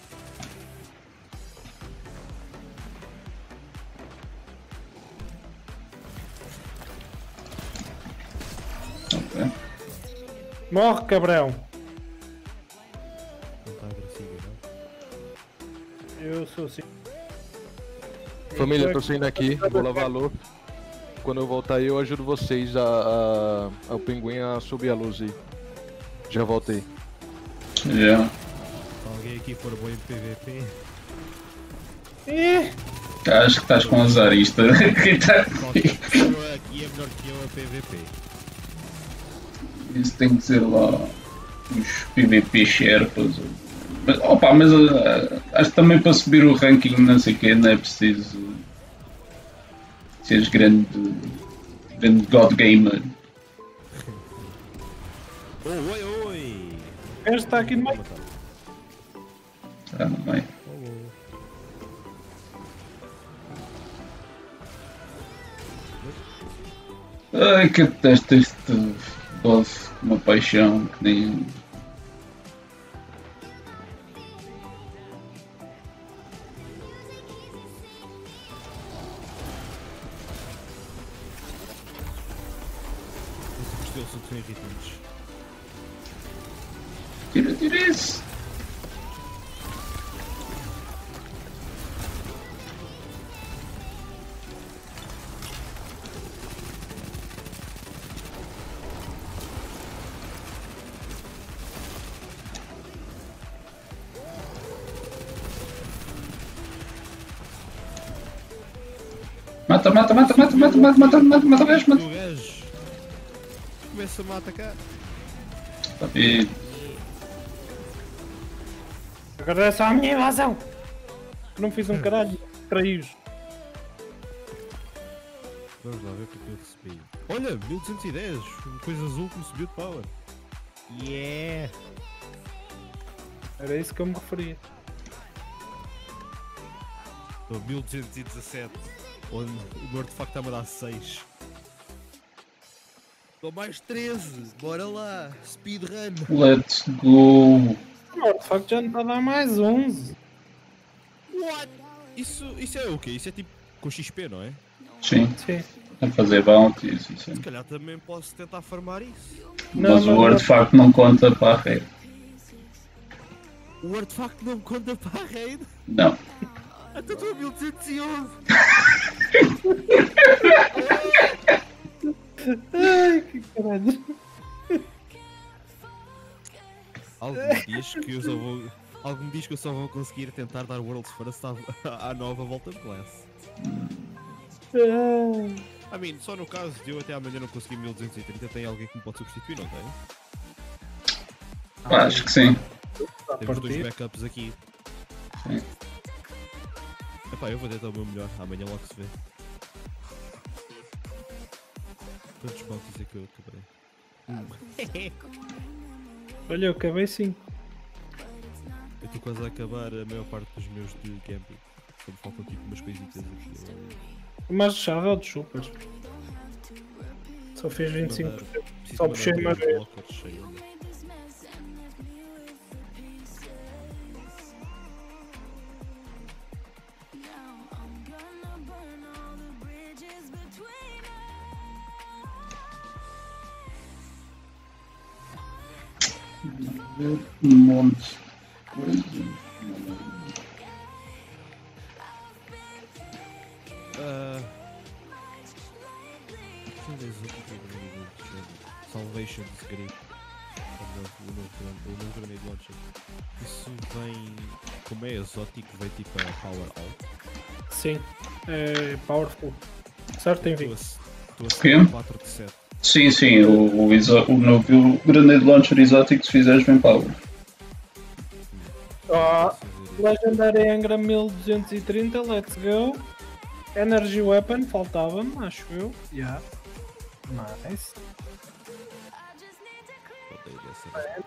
Ok. Morre, cabrão. Não está agressivo, não? Eu sou assim. Família, tô saindo aqui, vou lavar a louça. Quando eu voltar aí, eu ajudo vocês a, a, ao pinguim a subir a luz aí. Já voltei. Já. Se alguém aqui for bom em P V P, Ih, Acho que estás com azar isto. Quem tá- qualquer pessoa aqui é melhor que eu a P V P. Isso tem que ser lá os P V P Sherpas. ou- Mas, opa, mas uh, acho que também para subir o ranking, não sei o quê, não é preciso seres grande, grande God Gamer. Oi, oi, oi! o gajo está aqui no meio. Está no meio. Ai, que detesto este boss com uma paixão que nem. Os deles são irritantes. Tira, tira isso! Mata, mata, mata, mata, mata, mata, mata, mata, mata o gajo, mata. O gajo começa-me a atacar. E Agora é só a minha invasão. Não fiz um caralho. Traíos. Vamos lá ver o que é que eu recebi. Olha, mil duzentos e dez, uma coisa azul que me subiu de power. Yeah! Era isso que eu me referia. Estou mil duzentos e dezassete, onde o meu artefacto está-me a dar seis. Estou mais treze, bora lá, speedrun. let's go! Não, de facto já não está a dar mais onze. What? Isso, isso é o quê? Isso é tipo com X P, não é? Sim, Sim. a fazer bounties e assim. Se calhar também posso tentar farmar isso. Não, Mas não, o não. artefacto não conta para a rede. O artefacto não conta para a raid? Não. Até estou a mil duzentos e onze! Ai, que caralho. Algo me diz que eu só vou. Algo me diz que eu só vou conseguir tentar dar World's First à, à nova volta de classe. Ai. I mean, só no caso de eu até amanhã não conseguir mil duzentos e trinta, tem alguém que me pode substituir, não tem? Pá, acho que sim. A Temos dois partir. backups aqui. Sim. Epá, eu vou tentar o meu melhor, amanhã logo se vê. Quantos bounties é que eu acabei? Olha, eu acabei cinco. Eu estou quase a acabar a maior parte dos meus de Gambit. Só me faltam tipo umas coisitas aqui. Mas chave é o de super. Só fiz vinte e cinco. Mandar- preciso Só mandar puxei uma dois vez. blockers cheios. Um monte de coisas. Ah. Deixa eu ver o que é que eu vou dizer. Salvation Grid. O novo, o novo, gran- o novo Grenade Launcher. Isso vem. Como é exótico, vem tipo a Power All. Sim. É powerful. Certo, tem Estou a, vinte. estou a Quê? ser quatro de sete. Sim, sim, o, o, exo- o novo Grenade Launcher exótico, se fizeres bem power. Ah, Legendary Engram mil duzentos e trinta, let's go. Energy Weapon faltava-me, acho eu. Yeah. Nice. Odeio dessa.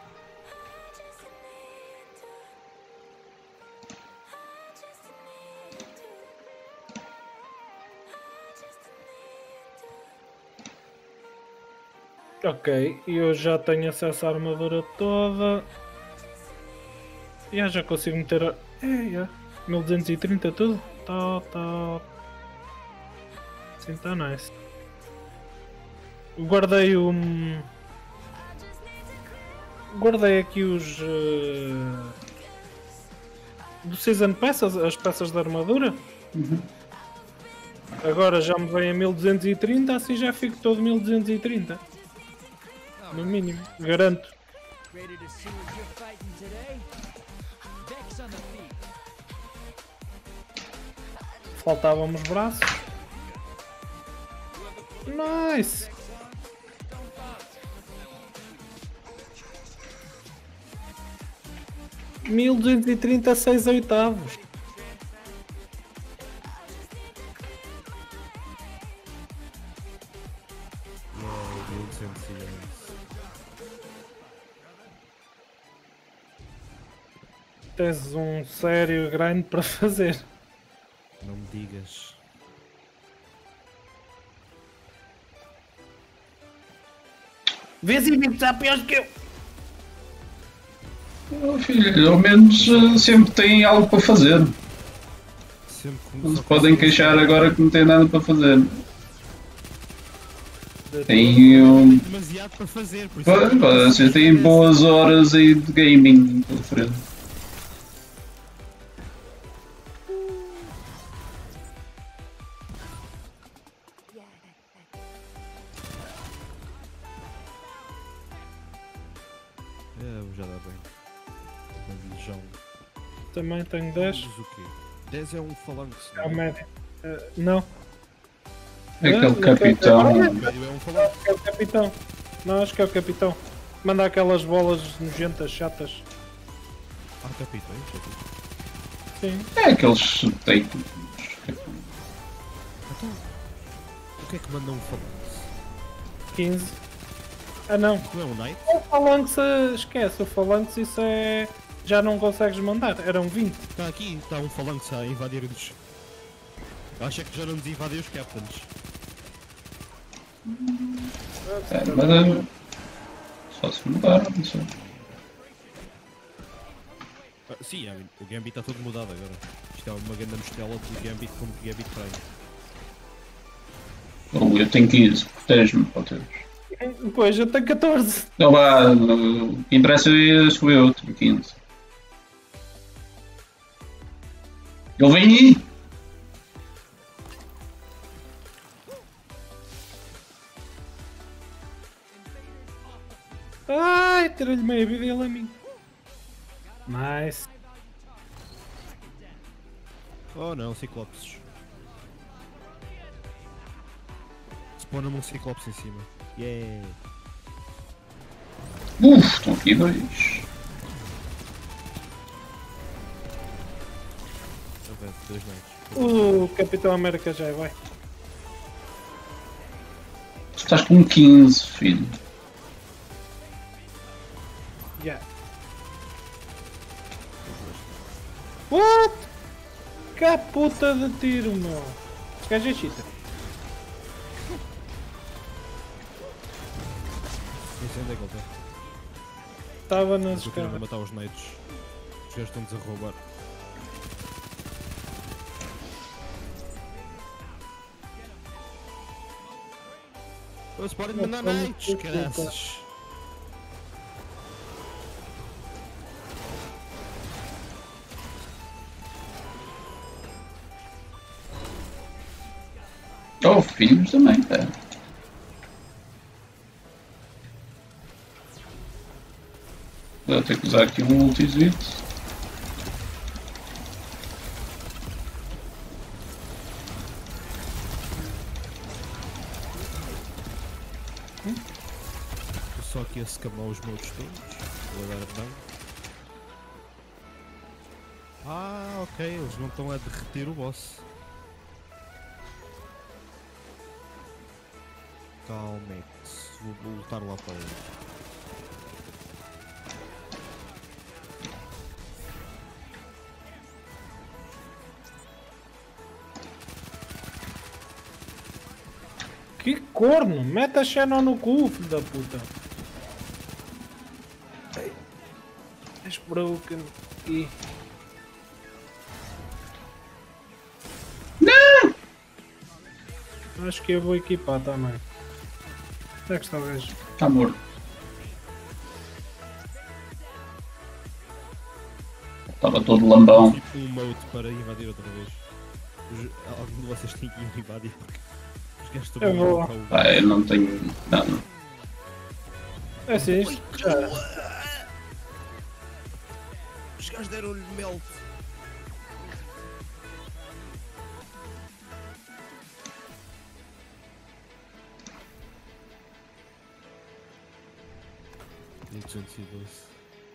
Ok, eu já tenho acesso à armadura toda. Yeah, já consigo meter a... É, yeah. mil duzentos e trinta tudo? Tá, tá... Sim, tá nice. Guardei o... Guardei aqui os... Uh... Do Season Pass, as, as peças de armadura. Uhum. Agora já me vem a mil duzentos e trinta, assim já fico todo mil duzentos e trinta. No mínimo, garanto. Ready to see what you're fighting today? Vex on the feet. Faltavam os braços. Nice! mil duzentos e trinta, seis oitavos. Não, mil duzentos e onze. Tens um sério grind para fazer. Não me digas. Vês e está pior que eu. Oh, filho, ao menos eh, sempre tem algo para fazer. Sempre Não como se podem queixar agora que não tem nada para fazer. Tem um. demasiado para fazer, por isso Pá, pá, Vocês têm boas horas aí de gaming pela frente. É, já dá bem. Mas João. Também tenho dez. Dizes o quê? dez é um falange, É não o médio. Uh, não. Aquele Ah, capitão. O médio é um falange. É o capitão. Não, acho que é o capitão. Manda aquelas bolas nojentas, chatas. Ah, capitão, já vi. Sim. É aqueles técnicos. Então, o que é que manda um falange? quinze. Ah não. Não é um knight? O Phalanx, eh, esquece. O Phalanx isso é... Já não consegues mandar. Eram vinte. Está aqui, está um falange a invadir-nos. Acho é que já não nos invadem os captains. É, mas é, só se mudar, não sei. Ah, sim, é, o Gambit está todo mudado agora. Isto é uma grande mistela de Gambit como Gambit Prime. Oh, eu tenho quinze, protege-me, ó Deus. Pois, eu tenho catorze. Não vá, o que interessa é sou eu, tenho quinze. Ele vem aí! Ai, tirei-lhe meia vida e ele a mim. Nice. Oh não, Ciclopes. Spawna-me um Ciclopes em cima. Yeah! Uf, estão aqui dois. Ah, dois knights. O Capitão América já vai. Tu estás com quinze, filho. Yeah. What? Que puta de tiro, meu. Esse gajo é cheater. Nem sei onde é que ele está. Estava nas Estou a escadas. matar os knights. Os gajos estão-nos a roubar. Eles podem mandar Não, knights, não, caraças. Oh, filhos também, tá. Vou ter que usar aqui um multizito. Estou só aqui a escamar os meus todos. Vou dar bem. Ah, ok, eles não estão a derreter o boss. Calmex. Vou, vou lutar lá para ele. Que corno! Mete a Shannon no cu, filho da puta! Ei. És broken. E... Não! Acho que eu vou equipar também. Onde é que está o gajo? Está morto. Estava todo lambão. Tipo um mode para invadir outra vez. Os- Algum de vocês tem que ir invadir porque os gajos estão Eu bem vou. loucos. Ah, eu não tenho nada. É assim, isto já... Os gajos deram-lhe melt. duzentos e doze.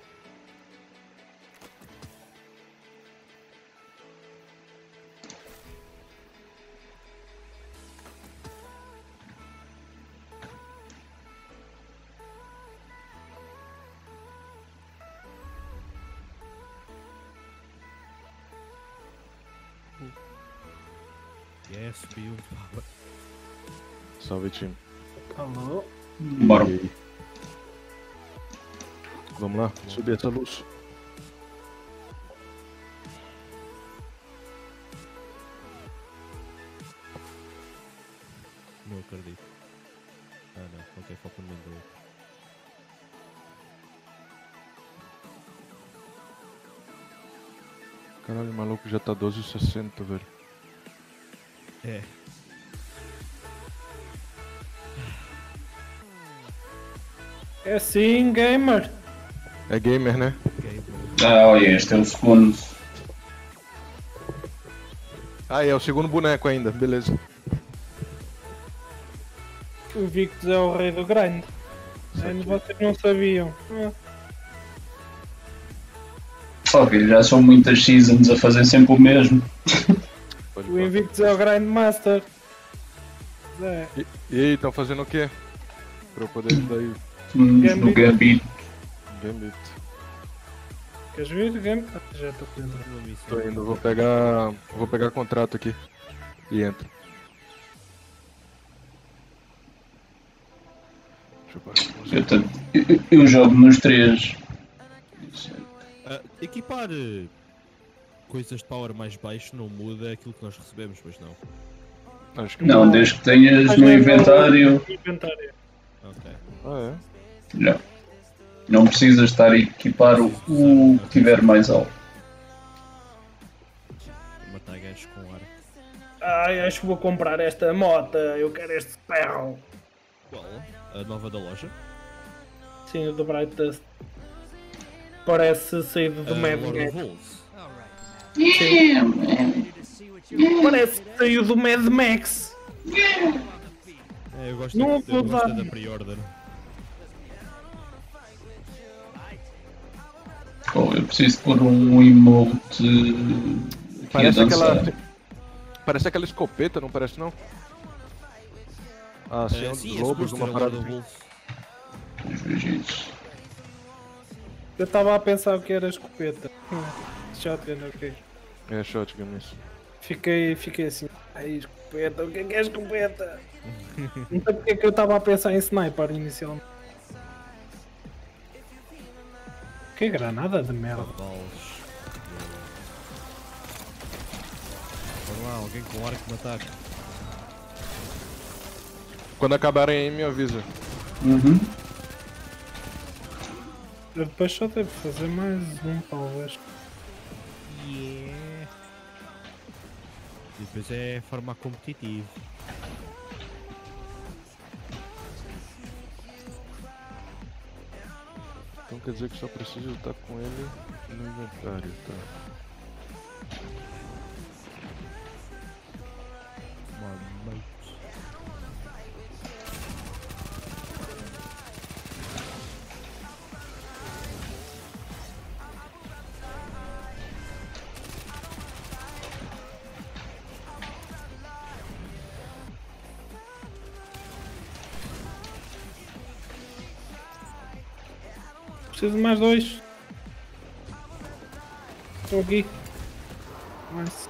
Yes, subiu. Salve, time. Alô? Bora. E aí? Vamos lá, subir essa luz. Não acredito. Ah não, ok, falta um momento. Caralho, o maluco já tá doze e sessenta, velho. É. É sim, gamer! É gamer, né? Ok, Ah, olha, este é o segundo. Ah, é o segundo boneco ainda, beleza. O Victus é o rei do grind. Ainda vocês não sabiam. Ah, Só que já são muitas seasons a fazer sempre o mesmo. Pode o falar. Invictus é o Grindmaster. É. E, e aí, estão fazendo o quê? Pra eu poder daí Hum, Gambit. No Gambit. Gambit. Queres vir? Game? Ah, já estou dentro. uma missão. Tô indo, vou pegar. Vou pegar contrato aqui. E entra. Deixa eu parar a Eu, tanto- eu- eu jogo nos três. Ah, equipar eh, coisas de power mais baixo não muda aquilo que nós recebemos, pois não. Acho que Não, desde que tenhas Mas no não é inventário. no inventário. Ok. Ah, Não. Não precisas estar a equipar o, o que tiver mais alto. Vou matar gajos com ar. Ai, acho que vou comprar esta moto. Eu quero este ferro. Qual? A nova da loja? Sim, o do Bright Dust. Parece saído do A Mad Lord Max. of Wolves. Ready to see what you're Parece que saiu do Mad Max. É, eu gosto, Não da, eu vou gosto dar. da pre-order. Oh, eu preciso pôr um emote. Aqui Parece a dançar. aquela. Parece aquela escopeta, não parece não? Ah, sim, Eh, um sim, dos é lobos, suposto uma ser a parada Lord of assim. Wolves. Os beijinhos. Eu estava a pensar que era escopeta. Shotgun, ok. É shotgun isso. Fiquei, fiquei assim. Ai, escopeta, o que é que é escopeta? Não sei porque é que eu estava a pensar em sniper inicialmente. Que granada de merda. Balas. Vamos lá, alguém com arco me ataque. Quando acabarem aí, me avisa. Uhum. Eu depois só devo fazer mais um, talvez. Yeah. E depois é formar competitivo. Então quer dizer que só preciso estar com ele no inventário, tá? Mamãe. Preciso de mais dois. Estou aqui. Nice.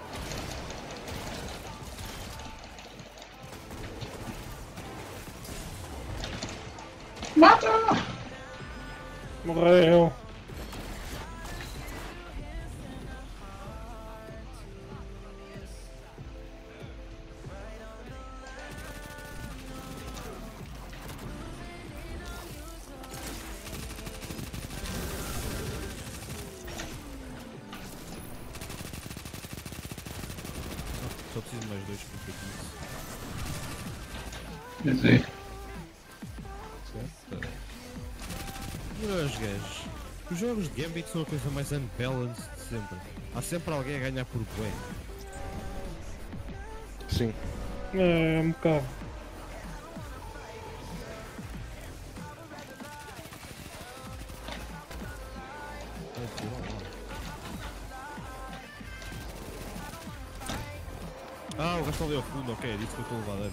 Mata! Morreu. Só preciso de mais dois porque aqui. Quer dizer, Certo? Meus gajos. Os jogos de Gambit são a coisa mais unbalanced de sempre. Há sempre alguém a ganhar por bué. Sim. É um bocado. Ah, o gajo está ali ao fundo, ok, é disso que eu estou a levar dano.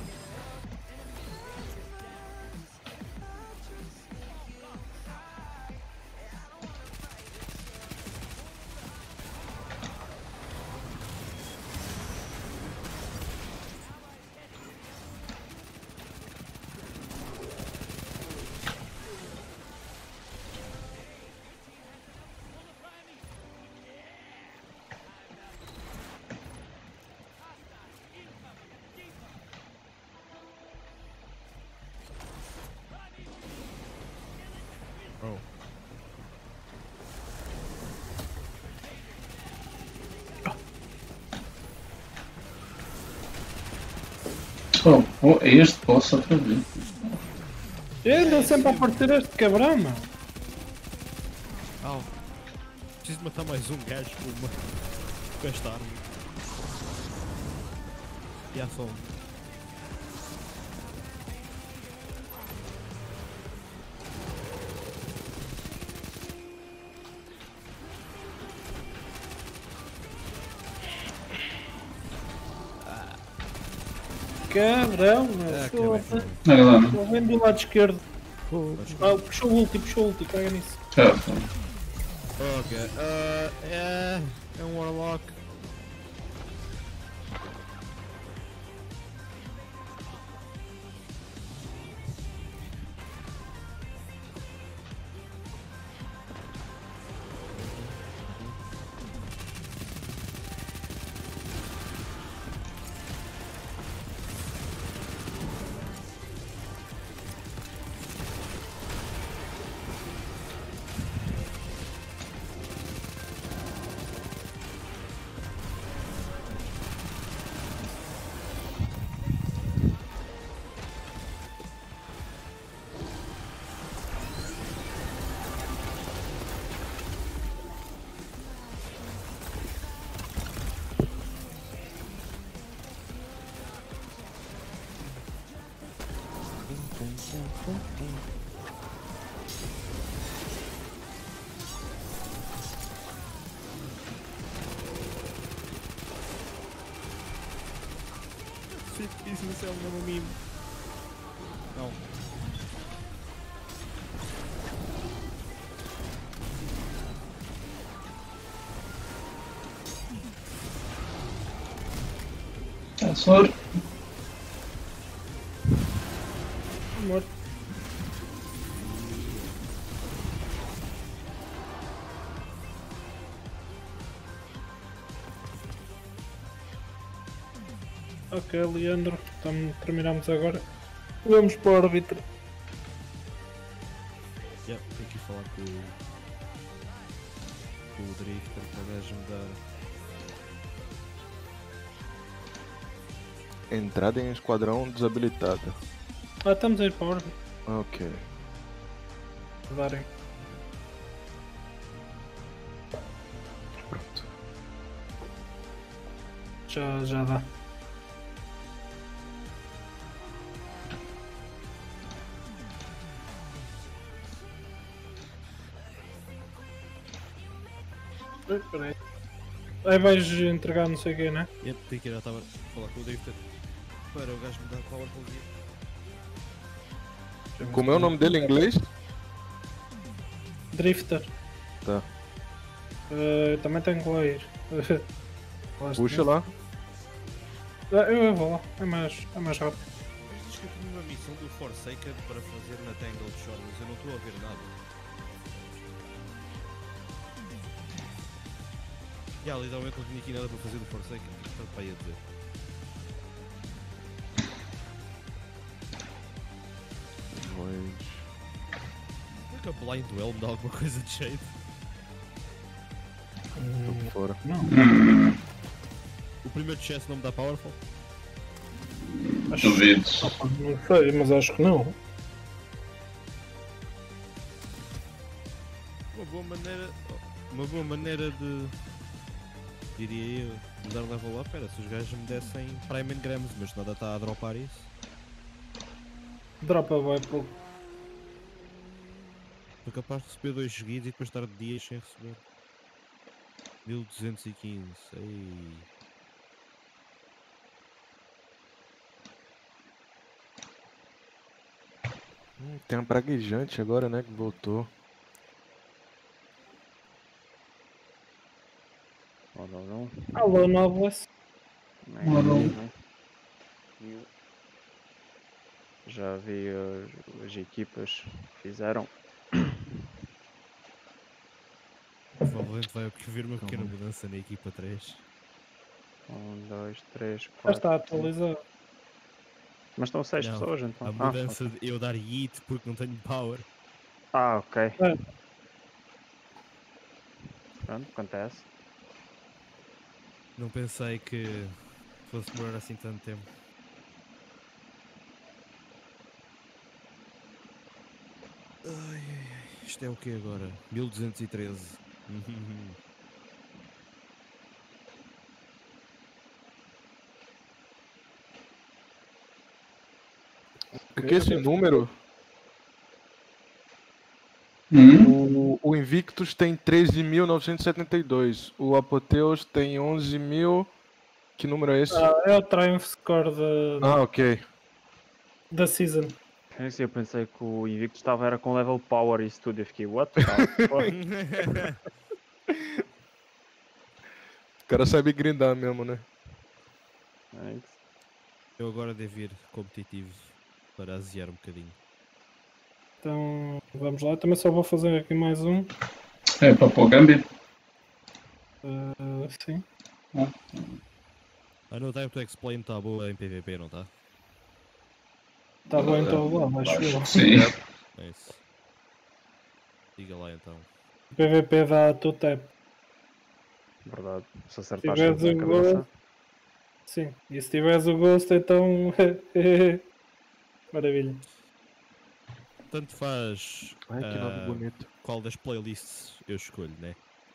Oh. oh, oh, é este boss outra vez. Eu ando sempre a aparecer este cabrão, mano. Au. Preciso de matar mais um gajo com uma. com esta arma. E há fome. Cabrão, Ah, mano. que bem. Olha lá, não? Estou vendo do lado esquerdo. Ah, puxou o ulti, puxou o ulti, caga nisso. Já, Ok. Uh, é. É um Warlock. Isso não é um mimo. Não. tá soro. Morto. Ok, Leandro, tam- terminamos agora. Vamos para o árbitro. Yeah, tenho que ir falar com o. com o Drifter para o gajo me dar. Entrada em esquadrão desabilitada. Ah, estamos a ir para o árbitro. Ok. Darem. Pronto. Já, já dá. Ai, peraí. Aí vais entregar não sei o quê, né? Yep, tenho que ir, já estava a falar com o Drifter para o gajo me dar power para o dia. Como é o nome dele em inglês? Drifter. Tá. Uh, também tenho que lá ir. Gosto Puxa disso. lá. Ah, Eu vou lá, é mais, é mais rápido. Mas diz que eu tinha uma missão do Forsaken para fazer na Tangled Shore, mas eu não estou a ver nada. E yeah, literalmente não tinha aqui nada para fazer do Forsaken, o que está para aí a dizer? Void. Será que a Blind Well me dá alguma coisa de jeito? Tô por fora. Não, Hum, O primeiro chess não me dá Powerful? acho, duvido. não sei, mas acho que não. Uma boa maneira. Uma boa maneira de. Diria eu. De dar level up era se os gajos me dessem Prime Engrams, mas nada está a dropar isso. Dropa vai pouco. Sou capaz de receber dois seguidos e depois estar dias sem receber. mil duzentos e quinze. Ei. Hum, tem um praguejante agora, né? Que voltou. Não, não, não. Alô, Nobles. Nem, Ora, nem, nem. Eu já vi as, as equipas que fizeram. Provavelmente vai ocorrer uma pequena mudança na equipa três. Um, dois, três, Já quatro. está atualizado. Mas estão seis Não, pessoas então. A Ah, mudança ok. de eu dar yeet porque não tenho power. Ah, ok. É. Pronto, acontece. Não pensei que fosse demorar assim tanto tempo. Ai, ai, ai. Isto é o que agora? mil duzentos e treze. Porque esse número, Hum? o, o Invictus tem treze mil novecentos e setenta e dois. O Apotheos tem onze mil. Que número é esse? Ah, é o Triumph Score da, Ah, ok. da Season. É isso, eu pensei que o Invictus estava era com level power e isso tudo. Eu fiquei, what the fuck? O cara sabe grindar mesmo, né? É isso. Eu agora devo ir competitivo para aziar um bocadinho. Então vamos lá. Também só vou fazer aqui mais um. É para pôr Gambit. Uh, sim. I know Time to Explain está boa em P V P, não está? Está bem então lá, acho Acho eu. que sim. É isso. Diga lá então. P V P dá two tap. Verdade. Se acertar tiveres na o cabeça. gol. Sim. E se tiveres o Ghost então. Maravilha. Tanto faz Ai, que nome ah, bonito. qual das playlists eu escolho, né?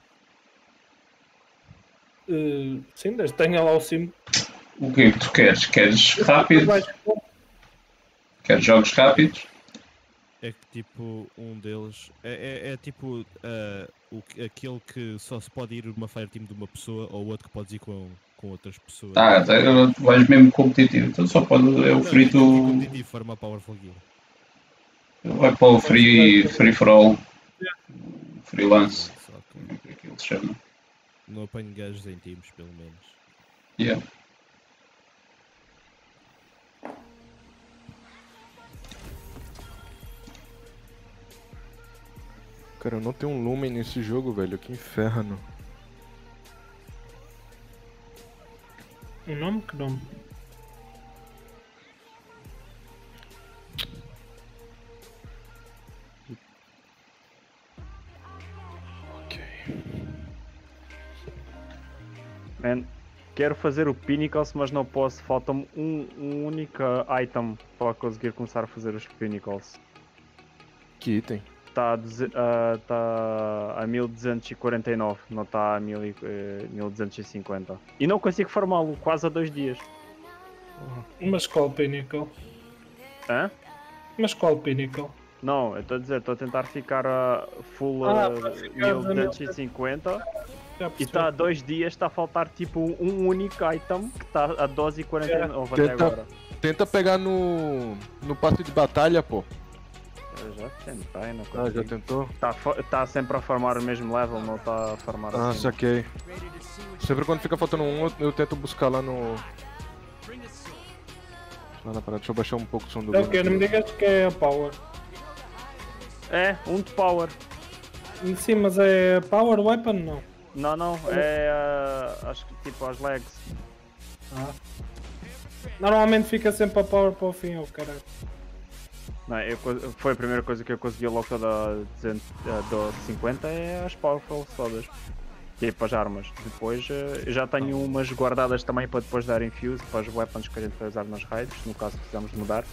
Uh, sim, desde que tenha lá o sim. O que é que tu queres? Queres rápido? Queres jogos rápidos? É que tipo, um deles é, é, é tipo ah, o, que- aquele que só se pode ir uma fireteam de uma pessoa ou outro que podes ir com, com outras pessoas. Ah, agora tu vais mesmo competitivo. Então só pode. É o Não, free tipo, eu fico to. competitivo, farmar Powerful Gear. Vai para o free, free for all. Freelance. Só que Como é que aquilo se chama? não apanho gajos em times, pelo menos. Yeah. Cara, eu não tenho um Lumen nesse jogo, velho. Que inferno. Um nome? Que nome? Man, quero fazer o Pinnacles, mas não posso. Falta-me um, um único item para conseguir começar a fazer os Pinnacles. Que item. Está a, deze- ah, tá a mil duzentos e quarenta e nove, não está a mil e- eh, mil duzentos e cinquenta. E não consigo farmá-lo quase há dois dias. Mas qual Pinnacle? Hã? Mas qual Pinnacle? Não, eu estou a dizer, estou a tentar ficar a full Ah, a para ficar mil duzentos e cinquenta Já e percebi. está há dois dias, está a faltar tipo um único item que está a doze e quarenta e nove até Tenta- agora. Tenta pegar no. no passe de batalha, pô. já tentei, não Ah, já consigo. tentou? Tá, tá sempre a farmar o mesmo level, não tá a farmar Ah, assim. saquei. Sempre quando fica faltando um, eu, eu tento buscar lá no... Lá na parada, deixa eu baixar um pouco o som do É o game. que? Não me digas que é a Power. É, um de power. Sim, mas é Power Weapon? Não. Não, não, é uh, acho que tipo as legs. Ah. Normalmente fica sempre a Power para o fim, oh caralho. Não, eu, co- foi a primeira coisa que eu consegui logo da duzentos, uh, do cinquenta é as powerful todas. Tipo as armas. Depois uh, eu já tenho umas guardadas também para depois dar infuse para os weapons que a gente vai usar nas raids, no caso precisamos mudar.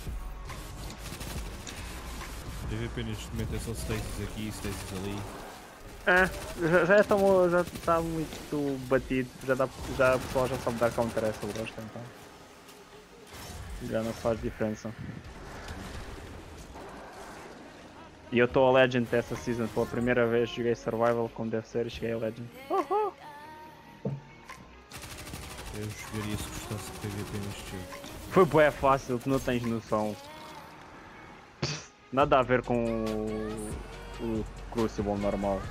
T V P neste momento é só stasis aqui e stasis ali. É, já, já, estamos, já está muito batido, já, dá, já o pessoal já sabe dar counter a essa gosta, então já não faz diferença. E eu estou a Legend essa season, pela primeira vez joguei Survival como deve ser e cheguei a Legend. Uhum. Eu jogaria se gostasse de T V P neste jogo. Foi bué fácil, tu não tens noção. Nada a ver com o, o Crucible normal.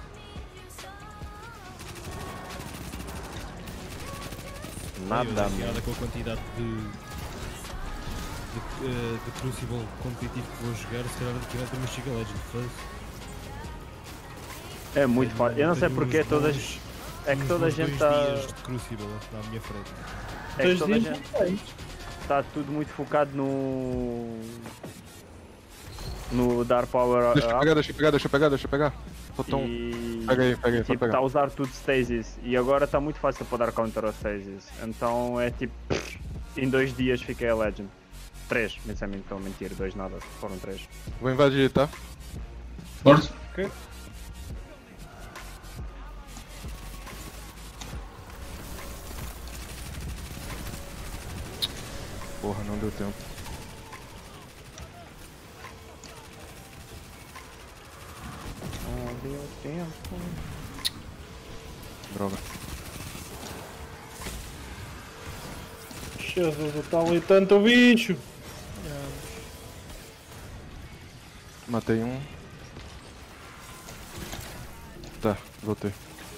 Nada Nada mesmo. com a quantidade de, de, eh, de Crucible competitivo que vou jogar, se calhar eu também chego a Legend first. É muito Tenho- fácil. Eu não sei tenho porque uns todas. bons- É que uns toda a bons gente dois está. dias de Crucible na minha frente. É que Dois toda a dias gente não tens. está tudo muito focado no. No dar power Deixa eu up pegar, deixa eu pegar, deixa eu pegar, deixa eu pegar. Faltou um. e. Pega aí, pega aí, só Tipo, pegar. está a usar tudo stasis e agora está muito fácil para dar counter ao stasis. Então é tipo. Em dois dias fiquei a Legend. Três, mensalmente estou a mentir, dois nada, foram três. Vou invadir, tá? Força. Ok. Porra, não deu tempo. Não deu tempo. Droga. Jesus, está ali tanto bicho. Matei um. Tá, voltei.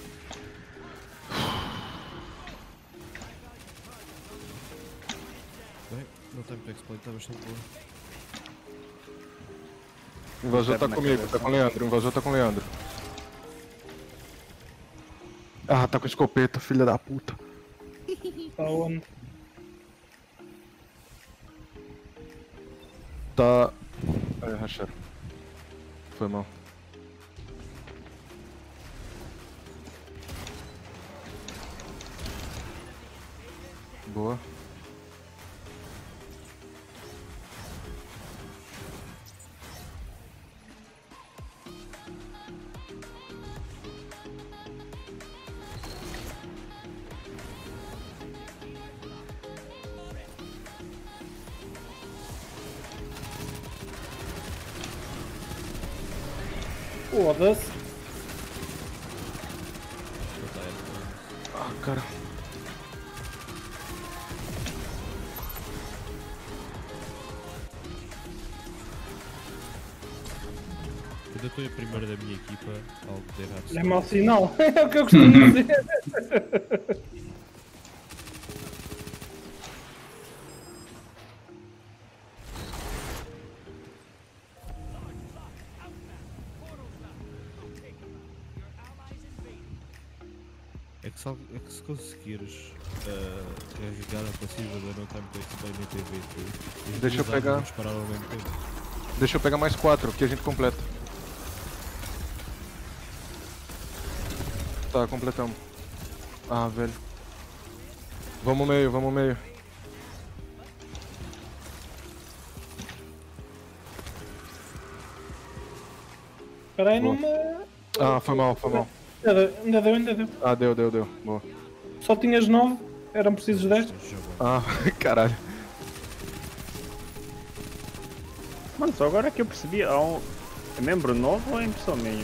Bem, não tem para exploit, está bastante boa. O invasor tá na comigo, cabeça. tá com o Leandro. O invasor tá com o Leandro. Ah, tá com escopeta, filha da puta. Está onde? Tá. Ai, racharam. Foi mal. Boa. Foda-se. Ah, cara. Quando eu estou em primeiro da minha equipa, algo de errado. É mau sinal. É o que eu costumo dizer. É que, se, al- é que se conseguires uh, carregar a passiva da No Time to Explain em T V P, as Deixa eu duas armas pegar. vão disparar ao mesmo tempo. Deixa eu pegar mais quatro, que a gente completa. Tá, completamos. Ah, velho. Vamos meio, vamos meio. Espera aí, Boa. não me... Ah, foi mal, foi mal. Ainda deu, ainda deu, ainda deu. Ah, deu, deu, deu. Boa. Só tinhas nove, eram precisos dez. Este jogo Ah, caralho. Mano, só agora que eu percebi, há um. É membro novo ou é impressão minha?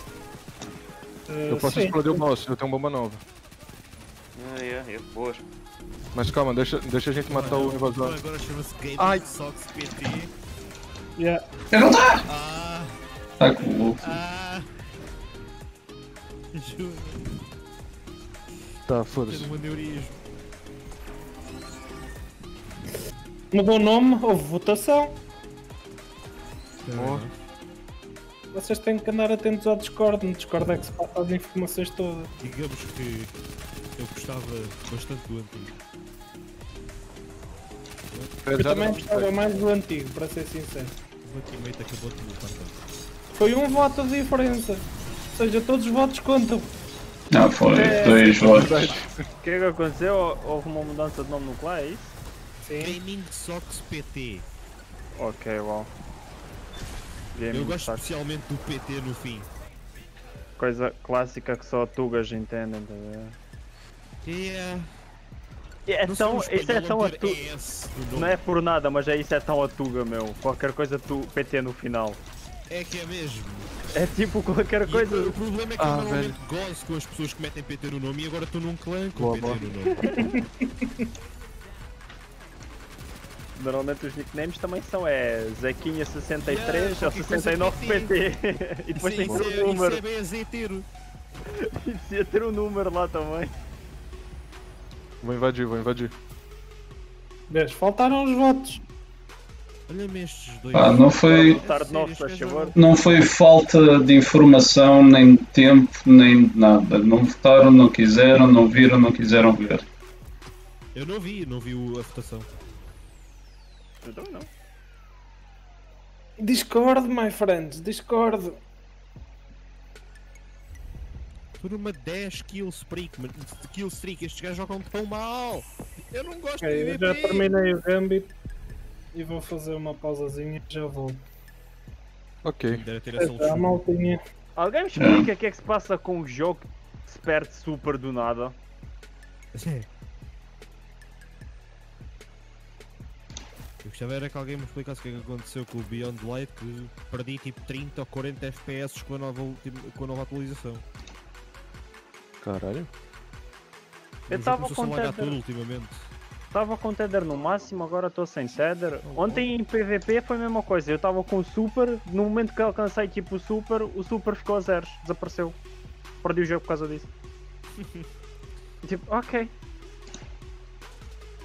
Eu posso explodir o boss, eu tenho bomba nova. Ah, é, é, boas. Mas calma, deixa, deixa a gente matar o invasor. Agora chama-se Game Ai. Sox P T. Yeah. Eu não tá! Ah! Tá com o louco. Ah! Juro, Tá, ter foda-se. um aneurismo. Mudou o nome, houve votação. Ó. Vocês têm que andar atentos ao Discord. No Discord é que se passa as informações todas. Digamos que eu gostava bastante do antigo. Eu Já também não- gostava mais do antigo, para ser sincero. O meu teammate acabou de me matar. Foi um voto de diferença. Ou seja, todos os votos contam. Não, foi É, dois votos. O que é que aconteceu? Houve uma mudança de nome no clã, é isso? Sim. Gaming Sox P T. Ok, uau. Eu Gaming gosto Sox. especialmente do P T no fim. Coisa clássica que só tugas entendem, tá a ver? Yeah. É Não sei tão, no isso é espanhol tão ter atuga. E S no nome. Não é por nada, mas é isso é tão atuga, meu. Qualquer coisa tu P T no final. É que é mesmo. É tipo qualquer E coisa. o problema é que Ah, eu normalmente gosto com as pessoas que metem P T no nome e agora estou num clã com Boa, P T boa. no nome. Normalmente os nicknames também são é Zequinha sessenta e três Yeah, ou qualquer coisa sessenta e nove P P T. E depois Isso, tem que isso, ter é, o isso número. é bem azeiteiro. E devia ter o número lá também. Vou invadir, vou invadir. Vês, faltaram os votos. Olha-me estes dois. Ah, não foi- Votar de novo, Sérios, se faz gajo favor. Não foi falta de informação, nem de tempo, nem de nada. Não votaram, não quiseram, não viram, não quiseram ver. Eu não vi, não vi o- a votação. Eu também não. Discord, my friends, Discord. Estou numa dez kill streak, mas kill streak, estes gajos jogam tão mal. Eu não gosto Ok, de eu B já B. terminei o Gambit e vou fazer uma pausazinha e já volto. Ok. Deve ter Até essa já, luxúria. maltinha. Alguém me explica o que é que se passa com o jogo que se perde super do nada? Eu gostava era que alguém me explicasse o que é que aconteceu com o Beyond Light, que perdi tipo trinta ou quarenta F P S com a nova, ultima- com a nova atualização. Caralho. Eu O jogo estava começou-se a com lagar tether, tudo ultimamente. estava com tether no máximo, agora estou sem tether. Ontem em P V P foi a mesma coisa, eu estava com o super, no momento que alcancei tipo o super, o super ficou a zeros, desapareceu. Perdi o jogo por causa disso. Tipo, ok,